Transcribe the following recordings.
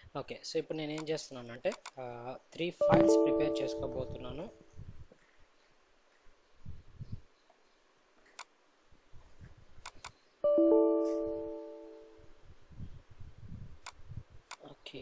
Okay. So ఇప్పుడు నేనేం చేస్తున్నానంటే 3 ఫైల్స్ ప్రిపేర్ చేసుకోబోతున్నాను. Okay.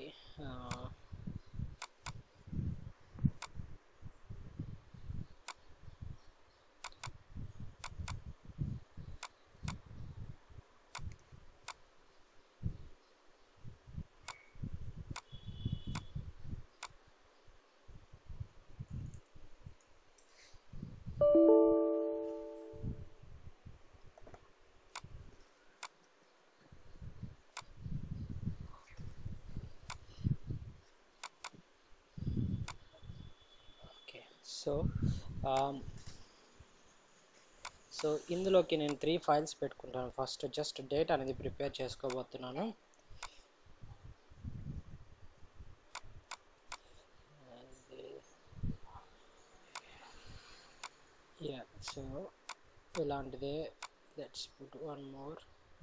Okay. So um, so ఇందులోకి నేను 3 ఫైల్స్ పెట్టుకుంటాను. ఫస్ట్ జస్ట్ డేట్ అనేది ప్రిపేర్ చేసుకోబోతున్నాను. యా, సో ఇలాంటిదే. Let's put one more.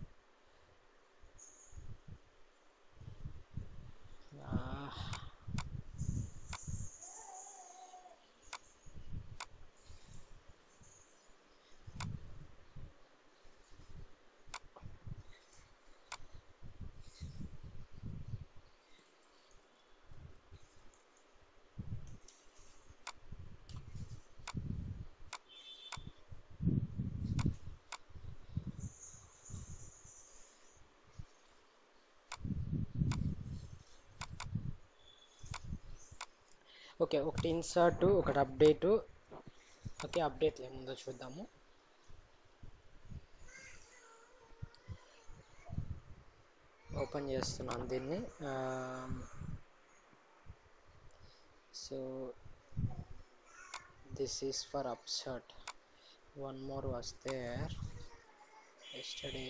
Okay, ఒకటి ఇన్సర్ట్, ఒకటి అప్డేట్. ఓకే, అప్డేట్ ఏముందో చూద్దాము. ఓపెన్ చేస్తున్నాను దీన్ని. So this is for upsert. One more was there yesterday.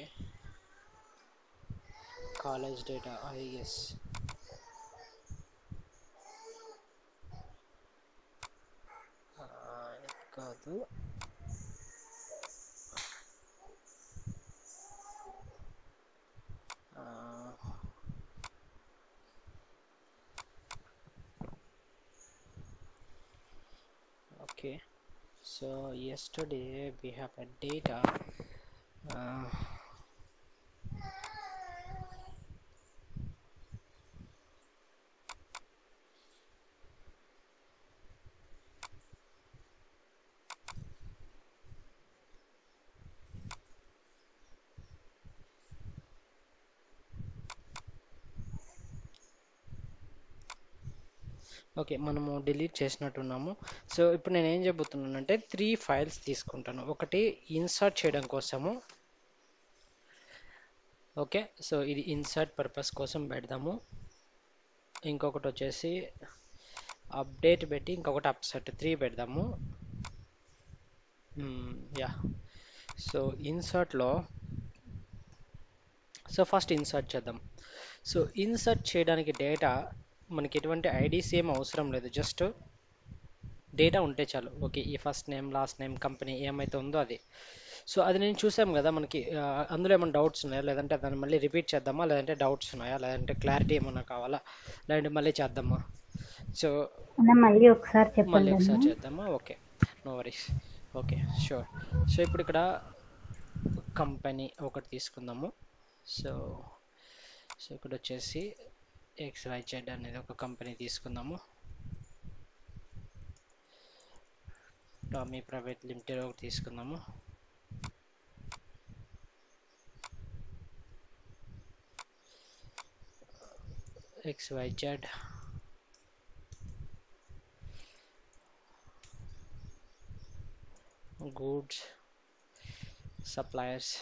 College data, I guess. కాదు. Okay, so yesterday we have a data. uh, okay, మనము delete చేసినట్టున్నాము. So ఇప్పుడు నేను ఏం చెబుతున్నానంటే 3 ఫైల్స్ తీసుకుంటాను. ఒకటి ఇన్సర్ట్ చేయడం కోసము. ఓకే, సో ఇది ఇన్సర్ట్ పర్పస్ కోసం పెడదాము. ఇంకొకటి వచ్చేసి అప్డేట్ పెట్టి ఇంకొకటి అప్సెట్ 3 పెడదాము. యా, సో ఇన్సర్ట్లో ఫస్ట్ ఇన్సర్ట్ చేద్దాం. సో ఇన్సర్ట్ చేయడానికి డేటా మనకి ఎటువంటి ఐడీస్ ఏం అవసరం లేదు, జస్ట్ డేటా ఉంటే చాలు. ఓకే, ఈ first name, last name, company ఏమైతే ఉందో అది. సో అది నేను చూసాం కదా మనకి. అందులో ఏమైనా డౌట్స్ ఉన్నాయా, లేదంటే దాన్ని మళ్ళీ రిపీట్ చేద్దామా, లేదంటే డౌట్స్ ఉన్నాయా, లేదంటే క్లారిటీ ఏమన్నా కావాలా, లేదంటే మళ్ళీ చేద్దామా? సో మళ్ళీ ఒకసారి మళ్ళీ చెప్పండి ఒకసారి అన్న. చేద్దామా? Okay, no worries. Okay, sure. So ఇప్పుడు ఇక్కడ కంపెనీ ఒకటి తీసుకుందాము. సో సో ఇక్కడ వచ్చేసి XYZ అనేది ఒక కంపెనీ తీసుకుందాము. టామీ ప్రైవేట్ లిమిటెడ్ ఒకటి తీసుకుందాము. XYZ goods suppliers.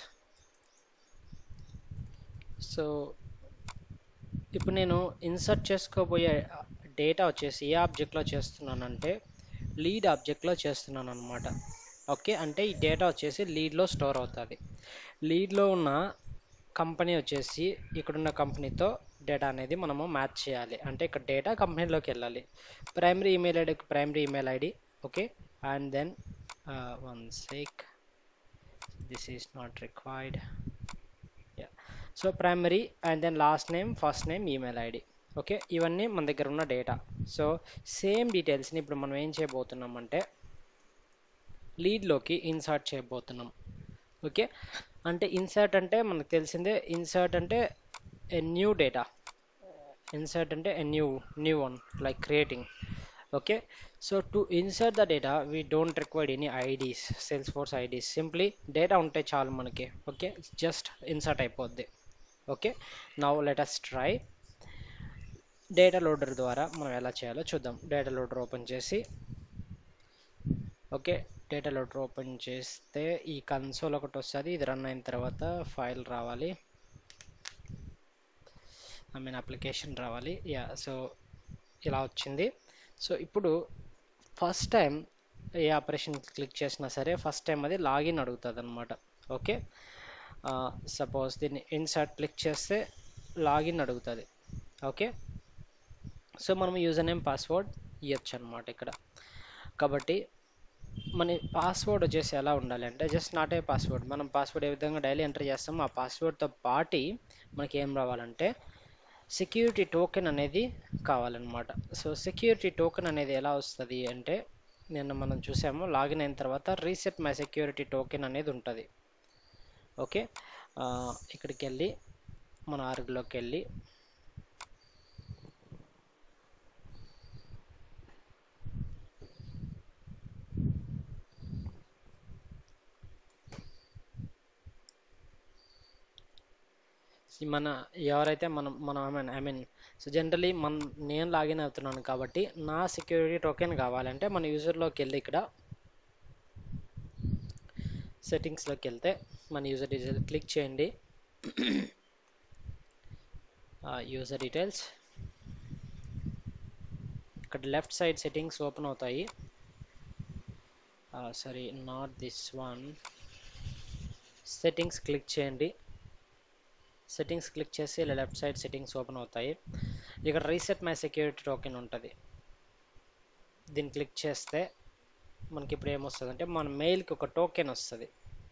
సో ఇప్పుడు నేను ఇన్సర్ట్ చేసుకోబోయే డేటా వచ్చేసి ఏ ఆబ్జెక్ట్లో చేస్తున్నానంటే లీడ్ ఆబ్జెక్ట్లో చేస్తున్నాను అనమాట. ఓకే, అంటే ఈ డేటా వచ్చేసి లీడ్లో స్టోర్ అవుతుంది. లీడ్లో ఉన్న కంపెనీ వచ్చేసి ఇక్కడున్న కంపెనీతో డేటా అనేది మనము మ్యాచ్ చేయాలి. అంటే ఇక్కడ డేటా కంపెనీలోకి వెళ్ళాలి. ప్రైమరీ ఈమెయిల్ ఐడికి primary email ID. Okay, and then one sec, this is not required. So primary and then last name, first name, email ID. Okay, ఇవన్నీ మన దగ్గర ఉన్న డేటా. సో సేమ్ డీటెయిల్స్ని ఇప్పుడు మనం ఏం చేయబోతున్నాం అంటే లీడ్లోకి ఇన్సర్ట్ చేయబోతున్నాం. ఓకే, అంటే ఇన్సర్ట్ అంటే మనకు తెలిసిందే, ఇన్సర్ట్ అంటే ఎ న్యూ డేటా, ఇన్సర్ట్ అంటే a new one like creating. Okay, so to insert the data we don't required any IDs, Salesforce IDs, simply data ఉంటే చాలు మనకి. ఓకే, జస్ట్ ఇన్సర్ట్ అయిపోద్ది. Okay, now let us try. Data loader ద్వారా మనం ఎలా చేయాలో చూద్దాం. డేటా లోడర్ ఓపెన్ చేసి, ఓకే, డేటా లోడర్ ఓపెన్ చేస్తే ఈ కన్సోల్ ఒకటి వస్తుంది. ఇది రన్ అయిన తర్వాత ఫైల్ రావాలి, ఐ మీన్ అప్లికేషన్ రావాలి. యా, సో ఇలా వచ్చింది. సో ఇప్పుడు ఫస్ట్ టైం ఏ ఆపరేషన్ క్లిక్ చేసినా సరే ఫస్ట్ టైం అది లాగిన్ అడుగుతుంది అనమాట. ఓకే, సపోజ్ దీన్ని ఇన్సర్ట్ క్లిక్ చేస్తే లాగిన్ అడుగుతుంది. ఓకే, సో మనం యూజర్ నేమ్ పాస్వర్డ్ ఇవ్వచ్చు అనమాట ఇక్కడ. కాబట్టి మన పాస్వర్డ్ వచ్చేసి ఎలా ఉండాలి అంటే జస్ట్ నాట్ ఏ పాస్వర్డ్. మనం పాస్వర్డ్ ఏ విధంగా డైలీ ఎంటర్ చేస్తామో ఆ పాస్వర్డ్తో పాటి మనకి ఏం రావాలంటే సెక్యూరిటీ టోకెన్ అనేది కావాలన్నమాట. సో సెక్యూరిటీ టోకెన్ అనేది ఎలా వస్తుంది అంటే నిన్న మనం చూసాము, లాగిన్ అయిన తర్వాత రీసెట్ మై సెక్యూరిటీ టోకెన్ అనేది ఉంటుంది. ఓకే, ఇక్కడికి వెళ్ళి మన ఆర్గ్లోకి వెళ్ళి మన ఎవరైతే మనం ఐ మీన్ సో జనరలీ నేను లాగిన్ అవుతున్నాను కాబట్టి నా సెక్యూరిటీ టోకెన్ కావాలంటే మన యూజర్లోకి వెళ్ళి ఇక్కడ సెట్టింగ్స్లోకి వెళ్తే మన యూజర్ డీటెయిల్స్ క్లిక్ చేయండి. యూజర్ డీటెయిల్స్ ఇక్కడ లెఫ్ట్ సైడ్ సెట్టింగ్స్ ఓపెన్ అవుతాయి. Sorry, not this one. Settings click చేయండి. సెట్టింగ్స్ క్లిక్ చేసి ఇలా లెఫ్ట్ సైడ్ సెట్టింగ్స్ ఓపెన్ అవుతాయి. ఇక్కడ రీసెట్ మై సెక్యూరిటీ టోకెన్ ఉంటుంది. దీన్ని క్లిక్ చేస్తే మనకి ఇప్పుడు ఏమొస్తుంది అంటే మన మెయిల్కి ఒక టోకెన్ వస్తుంది.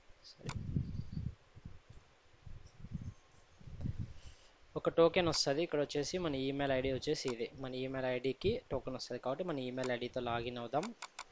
ఒక టోకెన్ వస్తుంది. ఇక్కడ వచ్చేసి మన ఈమెయిల్ ఐడి వచ్చేసి ఇది మన ఈమెయిల్ ఐడికి టోకెన్ వస్తుంది. కాబట్టి మన ఈమెయిల్ ఐడితో లాగిన్ అవుదాం.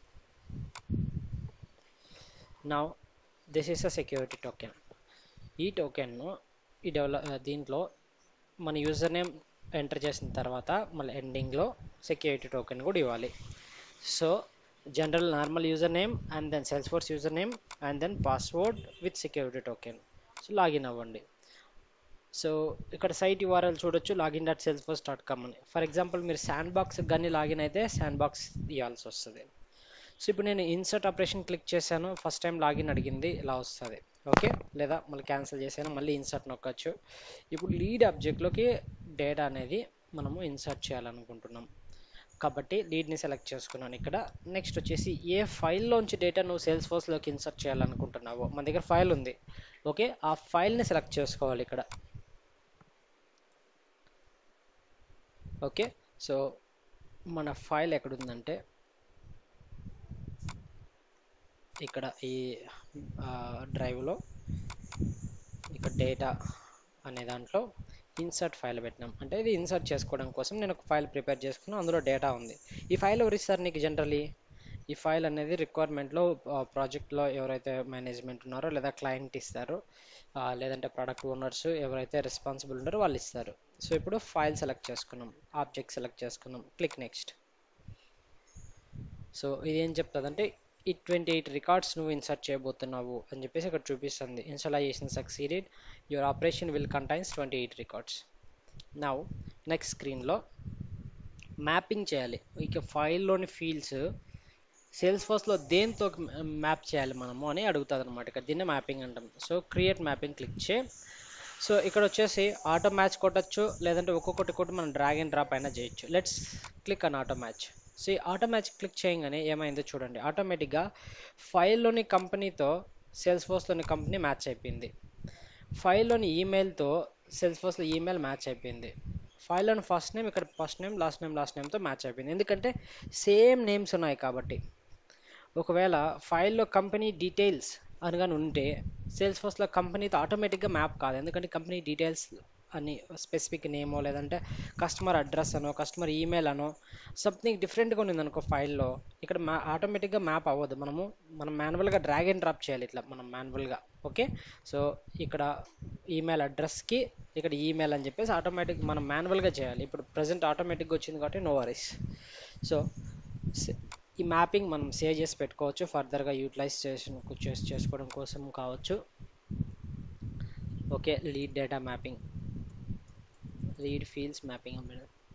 Now this is a security token. ఈ టోకెన్ను దీంట్లో మన యూజర్ నేమ్ ఎంటర్ చేసిన తర్వాత మళ్ళీ ఎండింగ్లో సెక్యూరిటీ టోకెన్ కూడా ఇవ్వాలి. So general normal user name and then Salesforce user name and then password with security token. So login అవ్వండి. సో ఇక్కడ సైట్ యూఆర్ఎల్ చూడొచ్చు, login.salesforce.com అని. ఫర్ ఎగ్జాంపుల్ మీరు శాండ్ బాక్స్ కానీ లాగిన్ అయితే శాండ్ బాక్స్ ఇవ్వాల్సి వస్తుంది. సో ఇప్పుడు నేను ఇన్సర్ట్ ఆపరేషన్ క్లిక్ చేశాను, ఫస్ట్ టైం లాగిన్ అడిగింది, ఇలా వస్తుంది. ఓకే, లేదా మళ్ళీ క్యాన్సిల్ చేశాను, మళ్ళీ ఇన్సర్ట్ నొక్కచ్చు. ఇప్పుడు లీడ్ ఆబ్జెక్ట్లోకి డేటా అనేది మనము ఇన్సర్ట్ చేయాలనుకుంటున్నాం కాబట్టి లీడ్ని సెలెక్ట్ చేసుకున్నాను ఇక్కడ. నెక్స్ట్ వచ్చేసి ఏ ఫైల్లోంచి డేటా నువ్వు సేల్స్ఫోర్స్లోకి ఇన్సర్ట్ చేయాలనుకుంటున్నావో మన దగ్గర ఫైల్ ఉంది. ఓకే, ఆ ఫైల్ని సెలెక్ట్ చేసుకోవాలి ఇక్కడ. ఓకే, సో మన ఫైల్ ఎక్కడుందంటే ఇక్కడ ఈ డ్రైవ్లో ఇక్కడ డేటా అనే దాంట్లో ఇన్సర్ట్ ఫైల్ పెట్టినాం. అంటే ఇది ఇన్సర్ట్ చేసుకోవడం కోసం నేను ఒక ఫైల్ ప్రిపేర్ చేసుకున్నాను, అందులో డేటా ఉంది. ఈ ఫైల్ ఎవరు ఇస్తారు నీకు జనరలీ? ఈ ఫైల్ అనేది రిక్వైర్మెంట్లో ప్రాజెక్ట్లో ఎవరైతే మేనేజ్మెంట్ ఉన్నారో లేదా క్లయింట్ ఇస్తారు, లేదంటే ప్రోడక్ట్ ఓనర్స్ ఎవరైతే రెస్పాన్సిబుల్ ఉన్నారో వాళ్ళు ఇస్తారు. సో ఇప్పుడు ఫైల్ సెలెక్ట్ చేసుకున్నాం, ఆబ్జెక్ట్ సెలెక్ట్ చేసుకున్నాం, క్లిక్ నెక్స్ట్. సో ఇది ఏం చెప్తుందంటే ఈ 28 రికార్డ్స్ నువ్వు ఇన్సర్ట్ చేయబోతున్నావు అని చెప్పేసి ఇక్కడ చూపిస్తుంది. Installation succeeded, your operation will contains 28 records. Now next స్క్రీన్లో మ్యాపింగ్ చేయాలి. ఇక ఫైల్లోని ఫీల్డ్స్ సేల్స్ఫోర్స్లో దేంతో మ్యాప్ చేయాలి మనము అని అడుగుతుంది అనమాట. ఇక్కడ దీన్ని మ్యాపింగ్ అంటాం. సో క్రియేట్ మ్యాపింగ్ క్లిక్ చే. సో ఇక్కడ వచ్చేసి ఆటో మ్యాచ్ కొట్టచ్చు, లేదంటే ఒక్కొక్కటి మనం డ్రాగ్ అండ్ డ్రాప్ అయినా చేయొచ్చు. Let's click on auto match. So ఈ ఆటో మ్యాచ్ క్లిక్ చేయగానే ఏమైందో చూడండి, ఆటోమేటిక్గా ఫైల్లోని కంపెనీతో సేల్స్ఫోర్స్లోని కంపెనీ మ్యాచ్ అయిపోయింది. ఫైల్లోని ఈమెయిల్తో సేల్స్ఫోర్స్లో ఈమెయిల్ మ్యాచ్ అయిపోయింది. ఫైల్లోని ఫస్ట్ నేమ్ ఇక్కడ first name, last name match అయిపోయింది. ఎందుకంటే సేమ్ నేమ్స్ ఉన్నాయి కాబట్టి. ఒకవేళ ఫైల్లో కంపెనీ డీటెయిల్స్ అనగానే ఉంటే సేల్స్ఫోర్స్లో కంపెనీతో ఆటోమేటిక్గా మ్యాప్ కాదు, ఎందుకంటే కంపెనీ డీటెయిల్స్ అని స్పెసిఫిక్ నేమో లేదంటే కస్టమర్ అడ్రస్ అనో కస్టమర్ ఈమెయిల్ అనో సంథింగ్ డిఫరెంట్గా ఉంది అనుకో ఫైల్లో, ఇక్కడ ఆటోమేటిక్గా మ్యాప్ అవ్వదు. మనం మాన్యువల్గా డ్రాగ్ అండ్ డ్రాప్ చేయాలి ఇట్లా మనం మాన్యువల్గా. ఓకే, సో ఇక్కడ ఈమెయిల్ అడ్రస్కి ఇక్కడ ఈమెయిల్ అని చెప్పేసి ఆటోమేటిక్ మనం మాన్యువల్గా చేయాలి. ఇప్పుడు ప్రజెంట్ ఆటోమేటిక్గా వచ్చింది కాబట్టి నో వరీస్. సో ఈ మ్యాపింగ్ మనం సేవ్ చేసి పెట్టుకోవచ్చు, ఫర్దర్గా యూటిలైజేషన్ చేసుకోవడం కోసం కావచ్చు. Okay, lead data mapping, lead fields mapping.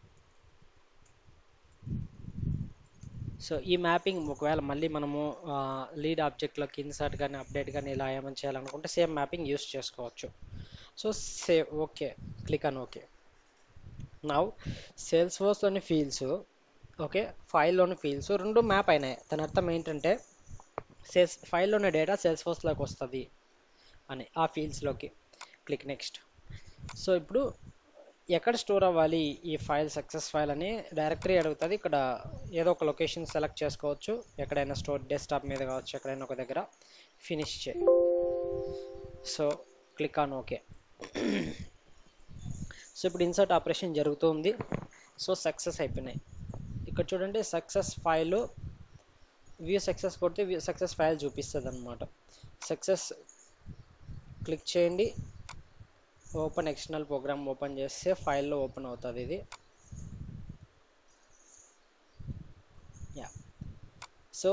So ఈ మ్యాపింగ్ ఒకవేళ మళ్ళీ మనము లీడ్ ఆబ్జెక్ట్లోకి ఇన్సర్ట్ కానీ అప్డేట్ కానీ ఇలా ఏమైనా చేయాలనుకుంటే సేమ్ మ్యాపింగ్ యూస్ చేసుకోవచ్చు. So save, okay, click on okay. Now sales ఫోర్స్లోని ఫీల్డ్స్, ఓకే, ఫైల్లోని ఫీల్డ్స్ రెండు మ్యాప్ అయినాయి. దాని అర్థం ఏంటంటే ఫైల్లోని డేటా సేల్స్ ఫోర్స్లోకి వస్తుంది అని ఆ ఫీల్డ్స్లోకి. Click next. సో ఇప్పుడు ఎక్కడ స్టోర్ అవ్వాలి ఈ ఫైల్, సక్సెస్ ఫైల్ అని డైరెక్టరీ అడుగుతుంది. ఇక్కడ ఏదో ఒక లొకేషన్ సెలెక్ట్ చేసుకోవచ్చు, ఎక్కడైనా స్టోర్, డెస్క్టాప్ మీద కావచ్చు, ఎక్కడైనా ఒక దగ్గర. ఫినిష్ చేయి. So click on okay. So ఇప్పుడు ఇన్సర్ట్ ఆపరేషన్ జరుగుతుంది. సో సక్సెస్ అయిపోయినాయి. ఇక్కడ చూడండి సక్సెస్ ఫైల్, వ్యూ సక్సెస్ కొడితే వ్యూ సక్సెస్ ఫైల్ చూపిస్తుంది అనమాట. సక్సెస్ క్లిక్ చేయండి, ఓపెన్ ఎక్స్టర్నల్ ప్రోగ్రామ్ ఓపెన్ చేస్తే ఫైల్లో ఓపెన్ అవుతుంది ఇది. యా, సో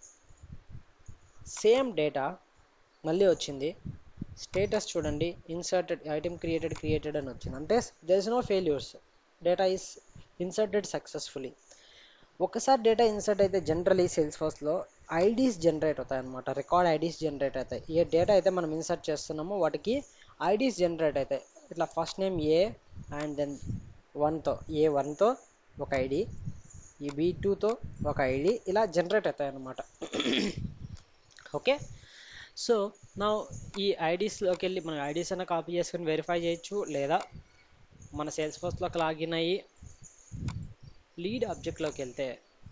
సేమ్ డేటా మళ్ళీ వచ్చింది. స్టేటస్ చూడండి, ఇన్సర్టెడ్ ఐటమ్ క్రియేటెడ్ అని వచ్చింది. అంటే there is no failures, data is inserted successfully. ఒకసారి డేటా ఇన్సర్ట్ అయితే జనరలీ సేల్స్ ఫోర్స్లో ఐడీస్ జనరేట్ అవుతాయి అనమాట, రికార్డ్ ఐడీస్ జనరేట్ అవుతాయి. ఏ డేటా అయితే మనం ఇన్సర్ట్ చేస్తున్నామో వాటికి ఐడీస్ జనరేట్ అవుతాయి. ఇట్లా first name A and then 1తో, A1తో ఒక ఐడి, ఈ B2తో ఒక ఐడి, ఇలా జనరేట్ అవుతాయి అన్నమాట. ఓకే, సో నా ఈ ఐడీస్లోకి వెళ్ళి మనం ఐడీస్ అన్న కాపీ చేసుకొని వెరిఫై చేయొచ్చు, లేదా మన సేల్స్ ఫోర్స్లోకి లాగిన్ అయ్యి లీడ్ ఆబ్జెక్ట్లోకి వెళ్తే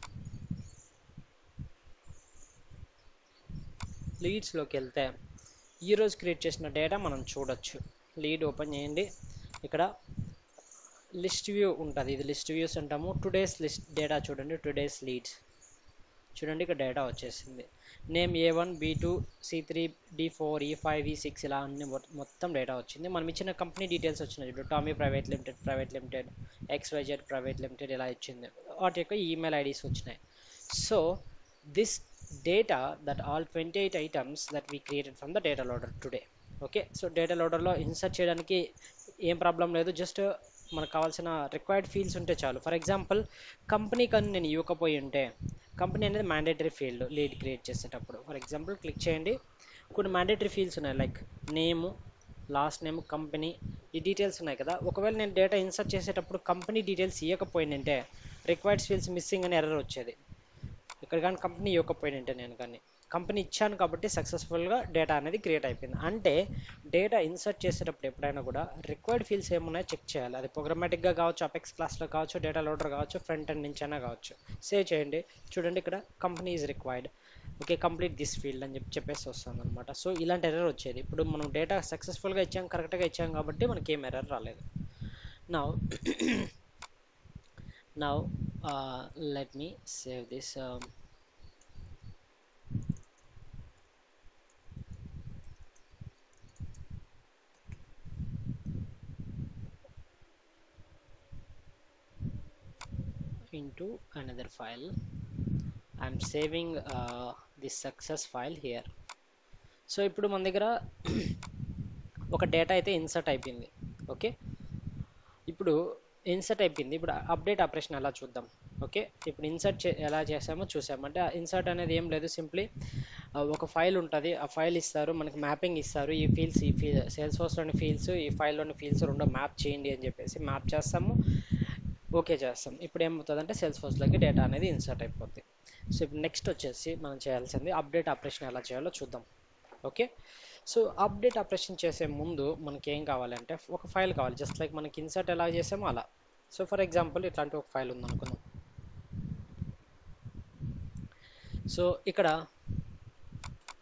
లీడ్స్లోకి వెళ్తే ఈరోజు క్రియేట్ చేసిన డేటా మనం చూడొచ్చు. లీడ్ ఓపెన్ చేయండి, ఇక్కడ లిస్ట్ వ్యూ ఉంటుంది, ఇది లిస్ట్ వ్యూస్ అంటాము. టుడేస్ లిస్ట్ డేటా చూడండి, టుడేస్ లీడ్స్ చూడండి, ఇక్కడ డేటా వచ్చేసింది. Name A1 B2 C3 D4 E5 E6 ఇలా అన్ని మొత్తం డేటా వచ్చింది. మనం ఇచ్చిన కంపెనీ డీటెయిల్స్ వచ్చినాయి చూడు, Tommy private limited XYZ private limited ఇలా ఇచ్చింది. వాటి యొక్క ఈమెయిల్ ఐడీస్ వచ్చినాయి. So this data that all 28 items that we created from the data loader today. Okay, so data లోడర్లో ఇన్సర్ట్ చేయడానికి ఏం ప్రాబ్లం లేదు, జస్ట్ మనకు కావాల్సిన రిక్వైర్డ్ ఫీల్డ్స్ ఉంటే చాలు. ఫర్ ఎగ్జాంపుల్ కంపెనీ కానీ నేను ఇవ్వకపోయి ఉంటే, కంపెనీ అనేది మ్యాండేటరీ ఫీల్డ్ లీడ్ క్రియేట్ చేసేటప్పుడు. ఫర్ ఎగ్జాంపుల్ క్లిక్ చేయండి, కొన్ని మ్యాండేటరీ ఫీల్డ్స్ ఉన్నాయి like name, last name, company, ఈ డీటెయిల్స్ ఉన్నాయి కదా. ఒకవేళ నేను డేటా ఇన్సర్ట్ చేసేటప్పుడు కంపెనీ డీటెయిల్స్ ఇవ్వకపోయిందంటే రిక్వైర్డ్ ఫీల్డ్స్ మిస్సింగ్ అని ఎర్రర్ వచ్చేది. ఇక్కడ కానీ కంపెనీ ఇవ్వకపోయిందంటే, నేను కానీ కంపెనీ ఇచ్చాను కాబట్టి సక్సెస్ఫుల్గా డేటా అనేది క్రియేట్ అయిపోయింది. అంటే డేటా ఇన్సర్ట్ చేసేటప్పుడు ఎప్పుడైనా కూడా రిక్వైర్డ్ ఫీల్డ్స్ ఏమున్నాయో చెక్ చేయాలి. అది ప్రోగ్రామాటిక్గా కావచ్చు, అపెక్స్ క్లాస్లో కావచ్చు, డేటా లోడర్ కావచ్చు, ఫ్రంట్ ఎండ్ నుంచి అయినా కావచ్చు. సేవ్ చేయండి, చూడండి ఇక్కడ company is required, okay, complete this field అని చెప్పేసి వస్తుంది అనమాట. సో ఇలాంటి ఎర్రర్ వచ్చేది. ఇప్పుడు మనం డేటా సక్సెస్ఫుల్గా ఇచ్చాం, కరెక్ట్గా ఇచ్చాం కాబట్టి మనకి ఏం ఎర్రర్ రాలేదు. Now let me save this. Into another file. I'm saving this success file here. So ఇప్పుడు మన దగ్గర ఒక డేటా అయితే ఇన్సర్ట్ అయిపోయింది. ఓకే, ఇప్పుడు ఇన్సర్ట్ అయిపోయింది. ఇప్పుడు అప్డేట్ ఆపరేషన్ ఎలా చూద్దాం. ఓకే, ఇప్పుడు ఇన్సర్ట్ ఎలా చేసామో చూసామంటే, ఇన్సర్ట్ అనేది ఏం లేదు, సింప్లీ ఒక ఫైల్ ఉంటుంది, ఆ ఫైల్ ఇస్తారు, మనకి మ్యాపింగ్ ఇస్తారు. ఈ ఫీల్డ్స్, సేల్స్ ఫోర్స్లోని ఫీల్డ్స్, ఈ ఫైల్లోని ఫీల్డ్స్ రెండు మ్యాప్ చేయండి అని చెప్పేసి మ్యాప్ చేస్తాము, ఓకే చేస్తాం. ఇప్పుడు ఏమవుతుందంటే సేల్స్ ఫోర్స్లోకి డేటా అనేది ఇన్సర్ట్ అయిపోద్ది. సో ఇప్పుడు నెక్స్ట్ వచ్చేసి మనం చేయాల్సింది అప్డేట్ ఆపరేషన్ ఎలా చేయాలో చూద్దాం. ఓకే, సో అప్డేట్ ఆపరేషన్ చేసే ముందు మనకి ఏం కావాలంటే ఒక ఫైల్ కావాలి, జస్ట్ లైక్ మనకి ఇన్సర్ట్ ఎలా చేసామో అలా. సో ఫర్ ఎగ్జాంపుల్ ఇట్లాంటి ఒక ఫైల్ ఉందనుకుందాం. సో ఇక్కడ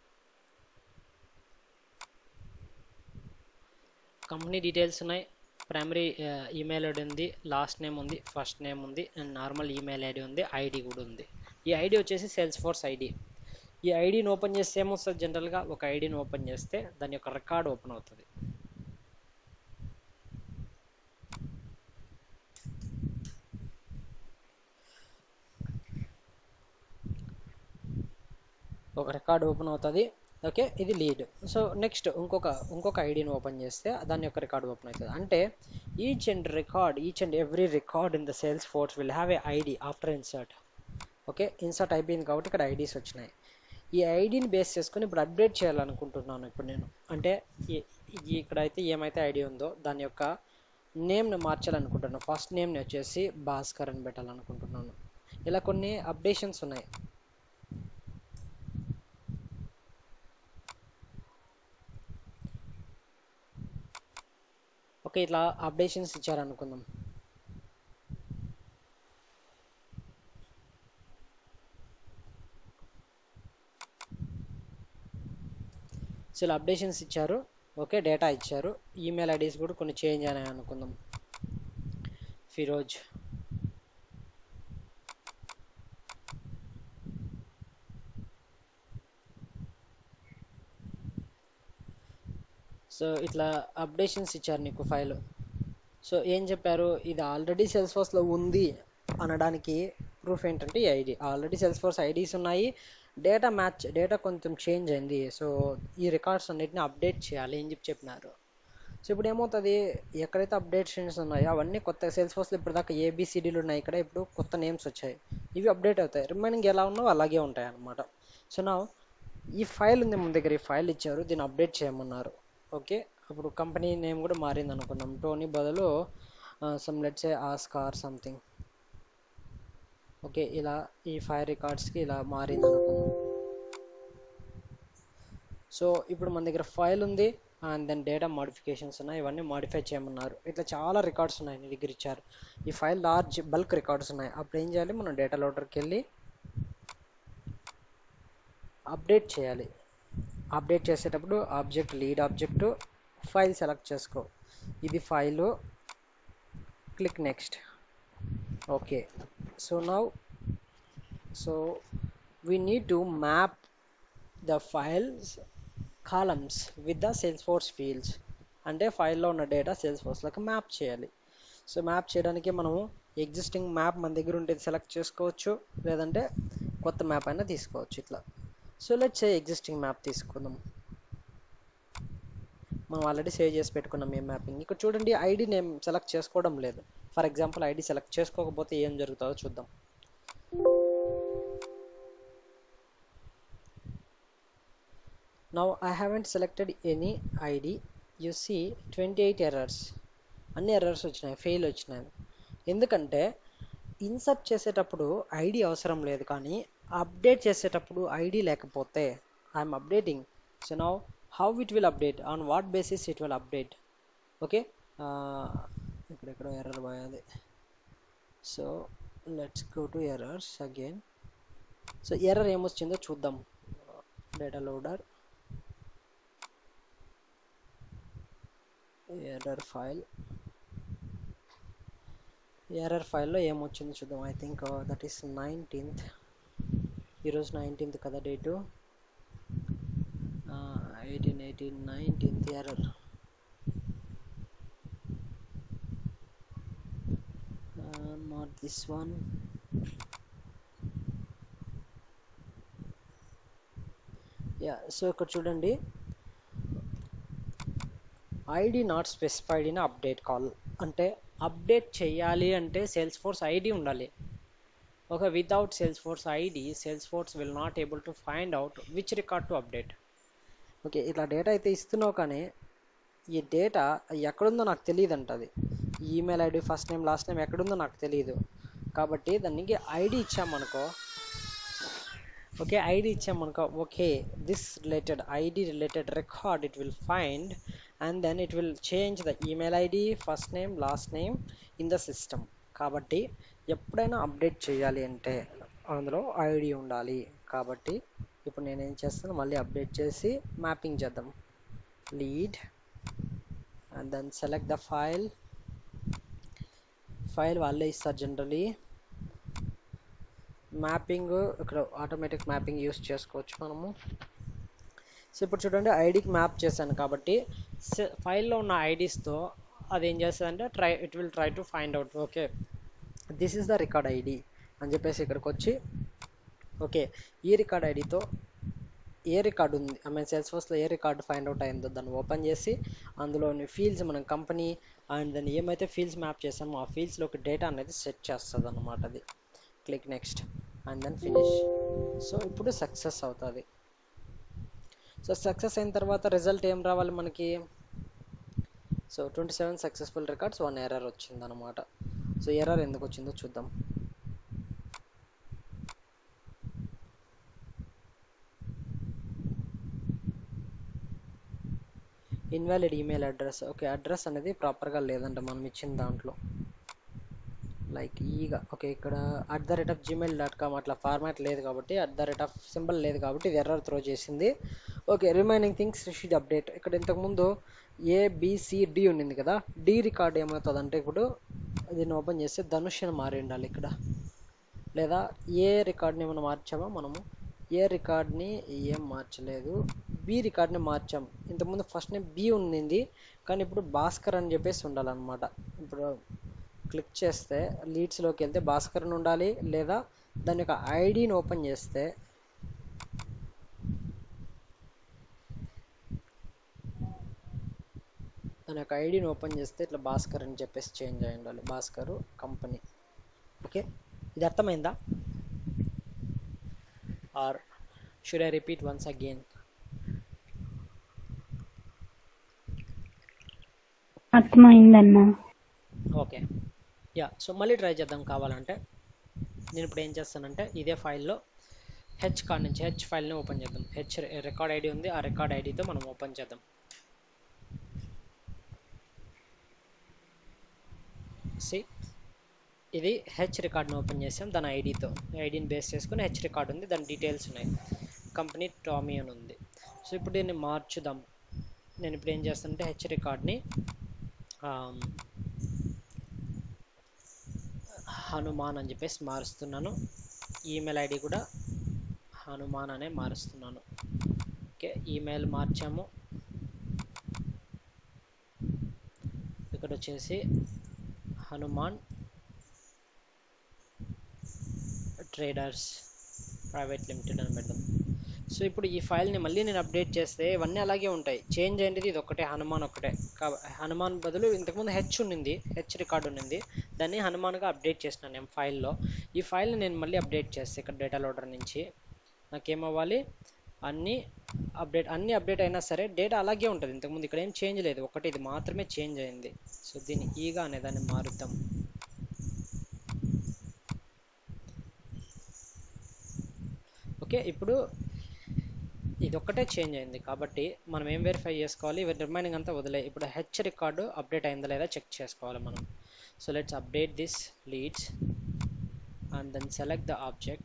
కంపెనీ డీటెయిల్స్ ఉన్నాయి, ప్రైమరీ ఈమెయిల్ ఐడి ఉంది, లాస్ట్ నేమ్ ఉంది, ఫస్ట్ నేమ్ ఉంది, అండ్ నార్మల్ ఈమెయిల్ ఐడి ఉంది, ఐడి కూడా ఉంది. ఈ ఐడి వచ్చేసి సేల్స్ ఫోర్స్ ఐడి. ఈ ఐడిని ఓపెన్ చేస్తే ఏమొస్తుంది? జనరల్గా ఒక ఐడిని ఓపెన్ చేస్తే దాని యొక్క రికార్డ్ ఓపెన్ అవుతుంది. ఒక రికార్డ్ ఓపెన్ అవుతుంది. ఓకే, ఇది లీడ్. సో నెక్స్ట్ ఇంకొక ఐడిని ఓపెన్ చేస్తే దాని యొక్క రికార్డ్ ఓపెన్ అవుతుంది. అంటే each and every record in the sales force will have a ID after insert. Okay, insert అయిపోయింది కాబట్టి ఇక్కడ ఐడీస్ వచ్చినాయి. ఈ ఐడిని బేస్ చేసుకొని ఇప్పుడు అప్డేట్ చేయాలనుకుంటున్నాను ఇప్పుడు నేను. అంటే ఇక్కడ అయితే ఏమైతే ఐడి ఉందో దాని యొక్క నేమ్ని మార్చాలనుకుంటున్నాను. ఫస్ట్ నేమ్ని వచ్చేసి భాస్కర్ అని పెట్టాలనుకుంటున్నాను. ఇలా కొన్ని అప్డేషన్స్ ఉన్నాయి. ఓకే, ఇట్లా అప్డేషన్స్ ఇచ్చారనుకుందాం. సో ఇలా అప్డేషన్స్ ఇచ్చారు. ఓకే, డేటా ఇచ్చారు. ఈమెయిల్ ఐడీస్ కూడా కొన్ని చేంజ్ అయినాయి అనుకుందాం. ఫిరోజ్. సో ఇట్లా అప్డేషన్స్ ఇచ్చారు నీకు ఫైల్. సో ఏం చెప్పారు? ఇది ఆల్రెడీ సేల్స్ ఫోర్స్లో ఉంది అనడానికి ప్రూఫ్ ఏంటంటే ఈ ID. Already sales force IDs ఉన్నాయి, డేటా కొంచెం చేంజ్ అయింది. సో ఈ రికార్డ్స్ అన్నిటిని అప్డేట్ చేయాలి అని చెప్పినారు. సో ఇప్పుడు ఏమవుతుంది? ఎక్కడైతే అప్డేషన్స్ ఉన్నాయో అవన్నీ కొత్త సేల్స్ ఫోర్స్లో ఇప్పుడు దాకా ఏబిసిడీలు ఉన్నాయి, ఇక్కడ ఇప్పుడు కొత్త నేమ్స్ వచ్చాయి. ఇవి అప్డేట్ అవుతాయి. రిమైనింగ్ ఎలా ఉన్నావో అలాగే ఉంటాయి అన్నమాట. సో నా ఈ ఫైల్ ఉంది మన దగ్గర, ఈ ఫైల్ ఇచ్చారు, దీన్ని అప్డేట్ చేయమన్నారు. ఓకే, అప్పుడు కంపెనీ నేమ్ కూడా మారింది అనుకుందాం. టోనీ బదులు let's say Oscar something. Okay, ఇలా ఈ 5 రికార్డ్స్కి ఇలా మారింది అనుకుందాం. సో ఇప్పుడు మన దగ్గర ఫైల్ ఉంది అండ్ దెన్ డేటా మోడిఫికేషన్స్ ఉన్నాయి, ఇవన్నీ మోడిఫై చేయమన్నారు. ఇట్లా చాలా రికార్డ్స్ ఉన్నాయి నీ దగ్గర ఇచ్చారు. ఈ ఫైల్ లార్జ్ బల్క్ రికార్డ్స్ ఉన్నాయి. అప్పుడు ఏం చేయాలి? మనం డేటా లోడర్కి వెళ్ళి అప్డేట్ చేయాలి. అప్డేట్ చేసేటప్పుడు object, lead object, file select చేసుకో. ఇది file, click next. Okay, so now we need to map the files columns with the Salesforce fields. అంటే ఫైల్లో ఉన్న డేటా సేల్స్ఫోర్స్లోకి మ్యాప్ చేయాలి. సో మ్యాప్ చేయడానికి మనము ఎగ్జిస్టింగ్ మ్యాప్ మన దగ్గర ఉంటే సెలెక్ట్ చేసుకోవచ్చు, లేదంటే కొత్త మ్యాప్ అయినా తీసుకోవచ్చు ఇట్లా. So let's say existing map తీసుకుందాం. మనం ఆల్రెడీ సేవ్ చేసి పెట్టుకున్నాం ఈ మ్యాపింగ్. ఇక్కడ చూడండి, ఐడి నేమ్ సెలెక్ట్ చేసుకోవడం లేదు. ఫర్ ఎగ్జాంపుల్ ఐడి సెలెక్ట్ చేసుకోకపోతే ఏం జరుగుతుందో చూద్దాం. Now I haven't selected any ID. You see 28 errors. అన్ని ఎర్రర్స్ వచ్చినాయి, ఫెయిల్ వచ్చినాయి. ఎందుకంటే ఇన్సర్ట్ చేసేటప్పుడు ఐడి అవసరం లేదు, కానీ అప్డేట్ చేసేటప్పుడు ఐడి లేకపోతే I'm updating. So now how it will update, on what basis it will update. Okay, ఇక్కడెక్కడో ఎర్రర్ పోయేది. So let's go to errors again. So error ఏమొచ్చిందో చూద్దాం. డేటా లోడర్, ఎర్రర్ ఫైల్లో ఏమొచ్చిందో చూద్దాం. I think that is 19th. ఈరోజు 19th కదా date. 19th error. Not this one. Yeah, so ఇక్కడ చూడండి, ID not specified in update call. అంటే అప్డేట్ చేయాలి అంటే సేల్స్ ఫోర్స్ ఐడి ఉండాలి. Okay, without sales force ID sales force will not able to find out which record to update. Okay, ఇట్లా data అయితే ఇస్తున్నావు, కానీ ఈ డేటా ఎక్కడుందో నాకు తెలియదు అంటది. Email ID, first name, last name ఎక్కడుందో నాకు తెలియదు. కాబట్టి దానికి ఐడి ఇచ్చామనుకో. ఓకే, ఐడి ఇచ్చామనుకో. Okay, this ID related record it will find and then it will change the email id, first name, last name in the system. కాబట్టి ఎప్పుడైనా update చేయాలి అంటే అందులో ఐడి ఉండాలి. కాబట్టి ఇప్పుడు నేను ఏం చేస్తాను, మళ్ళీ అప్డేట్ చేసి మ్యాపింగ్ చేద్దాం. Lead and then select the file, file వాళ్ళే ఇస్తారు జనరలీ. మ్యాపింగ్ ఇక్కడ ఆటోమేటిక్ మ్యాపింగ్ యూస్ చేసుకోవచ్చు మనము. సో ఇప్పుడు చూడండి ఐడికి మ్యాప్ చేశాను కాబట్టి ఫైల్లో ఉన్న ఐడీస్తో అది ఏం చేస్తుందంటే it will try to find out okay this is the record ID అని చెప్పేసి ఇక్కడికి వచ్చి ఓకే ఈ రికార్డ్ ఐడితో ఏ రికార్డు ఉంది సేల్స్ఫోర్స్లో ఏ రికార్డు ఫైండ్ అవుట్ అయిందో దాన్ని ఓపెన్ చేసి అందులోని ఫీల్డ్స్ మనం కంపెనీ అండ్ దాన్ని ఏమైతే ఫీల్డ్స్ మ్యాప్ చేసామో ఆ ఫీల్డ్స్లోకి డేటా అనేది సెట్ చేస్తుంది అన్నమాట. అది click next and then finish. So ఇప్పుడు సక్సెస్ అవుతుంది. సో సక్సెస్ అయిన తర్వాత రిజల్ట్ ఏం రావాలి మనకి? సో 27 సక్సెస్ఫుల్ రికార్డ్స్ 1 ఎర్రర్ వచ్చింది అనమాట. సో ఎర్రర్ ఎందుకు వచ్చిందో చూద్దాం. Invalid email address. Okay address అనేది ప్రాపర్గా లేదంట మనం ఇచ్చిన దాంట్లో. లైక్ ఈగా ఓకే ఇక్కడ @gmail.com అట్లా ఫార్మాట్ లేదు కాబట్టి సింబల్ లేదు కాబట్టి ఇది ఎర్రర్ త్రో చేసింది. Okay remaining things should update. ఇక్కడ ఇంతకుముందు ABCD ఉండింది కదా, డి రికార్డ్ ఏమవుతుందంటే ఇప్పుడు దీన్ని ఓపెన్ చేస్తే ధనుష్ అని మారి ఉండాలి ఇక్కడ. లేదా ఏ రికార్డ్ని ఏమైనా మార్చామా మనము? ఏ రికార్డ్ని ఏం మార్చలేదు, బి రికార్డ్ని మార్చాం. ఇంతకుముందు ఫస్ట్ నేమ్ బి ఉండింది కానీ ఇప్పుడు భాస్కర్ అని చెప్పేసి ఉండాలన్నమాట. ఇప్పుడు క్లిక్ చేస్తే లీడ్స్లోకి వెళ్తే భాస్కర్ అని ఉండాలి. లేదా దాని యొక్క ఐడిని ఓపెన్ చేస్తే ఇట్లా భాస్కర్ అని చెప్పేసి చేంజ్ అయి ఉండాలి. భాస్కర్ కంపెనీ. ఓకే ఇది అర్థమైందా? Or should I repeat once again? అర్థమైందన్నా. ఓకే యా సో మళ్ళీ ట్రై చేద్దాం కావాలంటే. నేను ఇప్పుడు ఏం చేస్తానంటే ఇదే ఫైల్లో హెచ్ కార్డ్ నుంచి హెచ్ ఫైల్ని ఓపెన్ చేద్దాం. హెచ్ రికార్డ్ ఐడి ఉంది, ఆ రికార్డ్ ఐడితో మనం ఓపెన్ చేద్దాం. సి ఇది హెచ్ రికార్డ్ని ఓపెన్ చేసాం దాని ఐడితో. ఐడిని బేస్ చేసుకుని హెచ్ రికార్డ్ ఉంది, దాని డీటెయిల్స్ ఉన్నాయి. కంపెనీ టామీ అని ఉంది. సో ఇప్పుడు దీన్ని మార్చుదాం. నేను ఇప్పుడు ఏం చేస్తానంటే హెచ్ రికార్డ్ని హనుమాన్ అని చెప్పేసి మారుస్తున్నాను. ఈమెయిల్ ఐడి కూడా హనుమాన్ అనే మారుస్తున్నాను. ఓకే ఈమెయిల్ మార్చాము. ఇక్కడ వచ్చేసి హనుమాన్ ట్రేడర్స్ ప్రైవేట్ లిమిటెడ్ అని పెడదాం. సో ఇప్పుడు ఈ ఫైల్ని మళ్ళీ నేను అప్డేట్ చేస్తే ఇవన్నీ అలాగే ఉంటాయి. చేంజ్ అయింది ఇది ఒకటే, హనుమాన్ ఒకటే. హనుమాన్ బదులు ఇంతకుముందు హెచ్ ఉండింది, హెచ్ రికార్డ్ ఉండింది, దాన్ని హనుమాన్గా అప్డేట్ చేసినాను నేను ఫైల్లో. ఈ ఫైల్ని నేను మళ్ళీ అప్డేట్ చేస్తే ఇక్కడ డేటా లోడర్ నుంచి నాకేమవ్వాలి? అన్నీ అప్డేట్ అయినా సరే డేటా అలాగే ఉంటుంది. ఇంతకుముందు ఇక్కడ ఏం చేంజ్ లేదు, ఒకటి ఇది మాత్రమే చేంజ్ అయింది. సో దీన్ని ఈగా అనే దాన్ని మారుద్దాం. ఓకే ఇప్పుడు ఇది ఒక్కటే చేంజ్ అయింది కాబట్టి మనం ఏం వెరిఫై చేసుకోవాలి? రిమైనింగ్ అంతా వదిలే. ఇప్పుడు హెచ్ రికార్డు అప్డేట్ అయిందా లేదా చెక్ చేసుకోవాలి మనం. So let's update this leads and then select the object.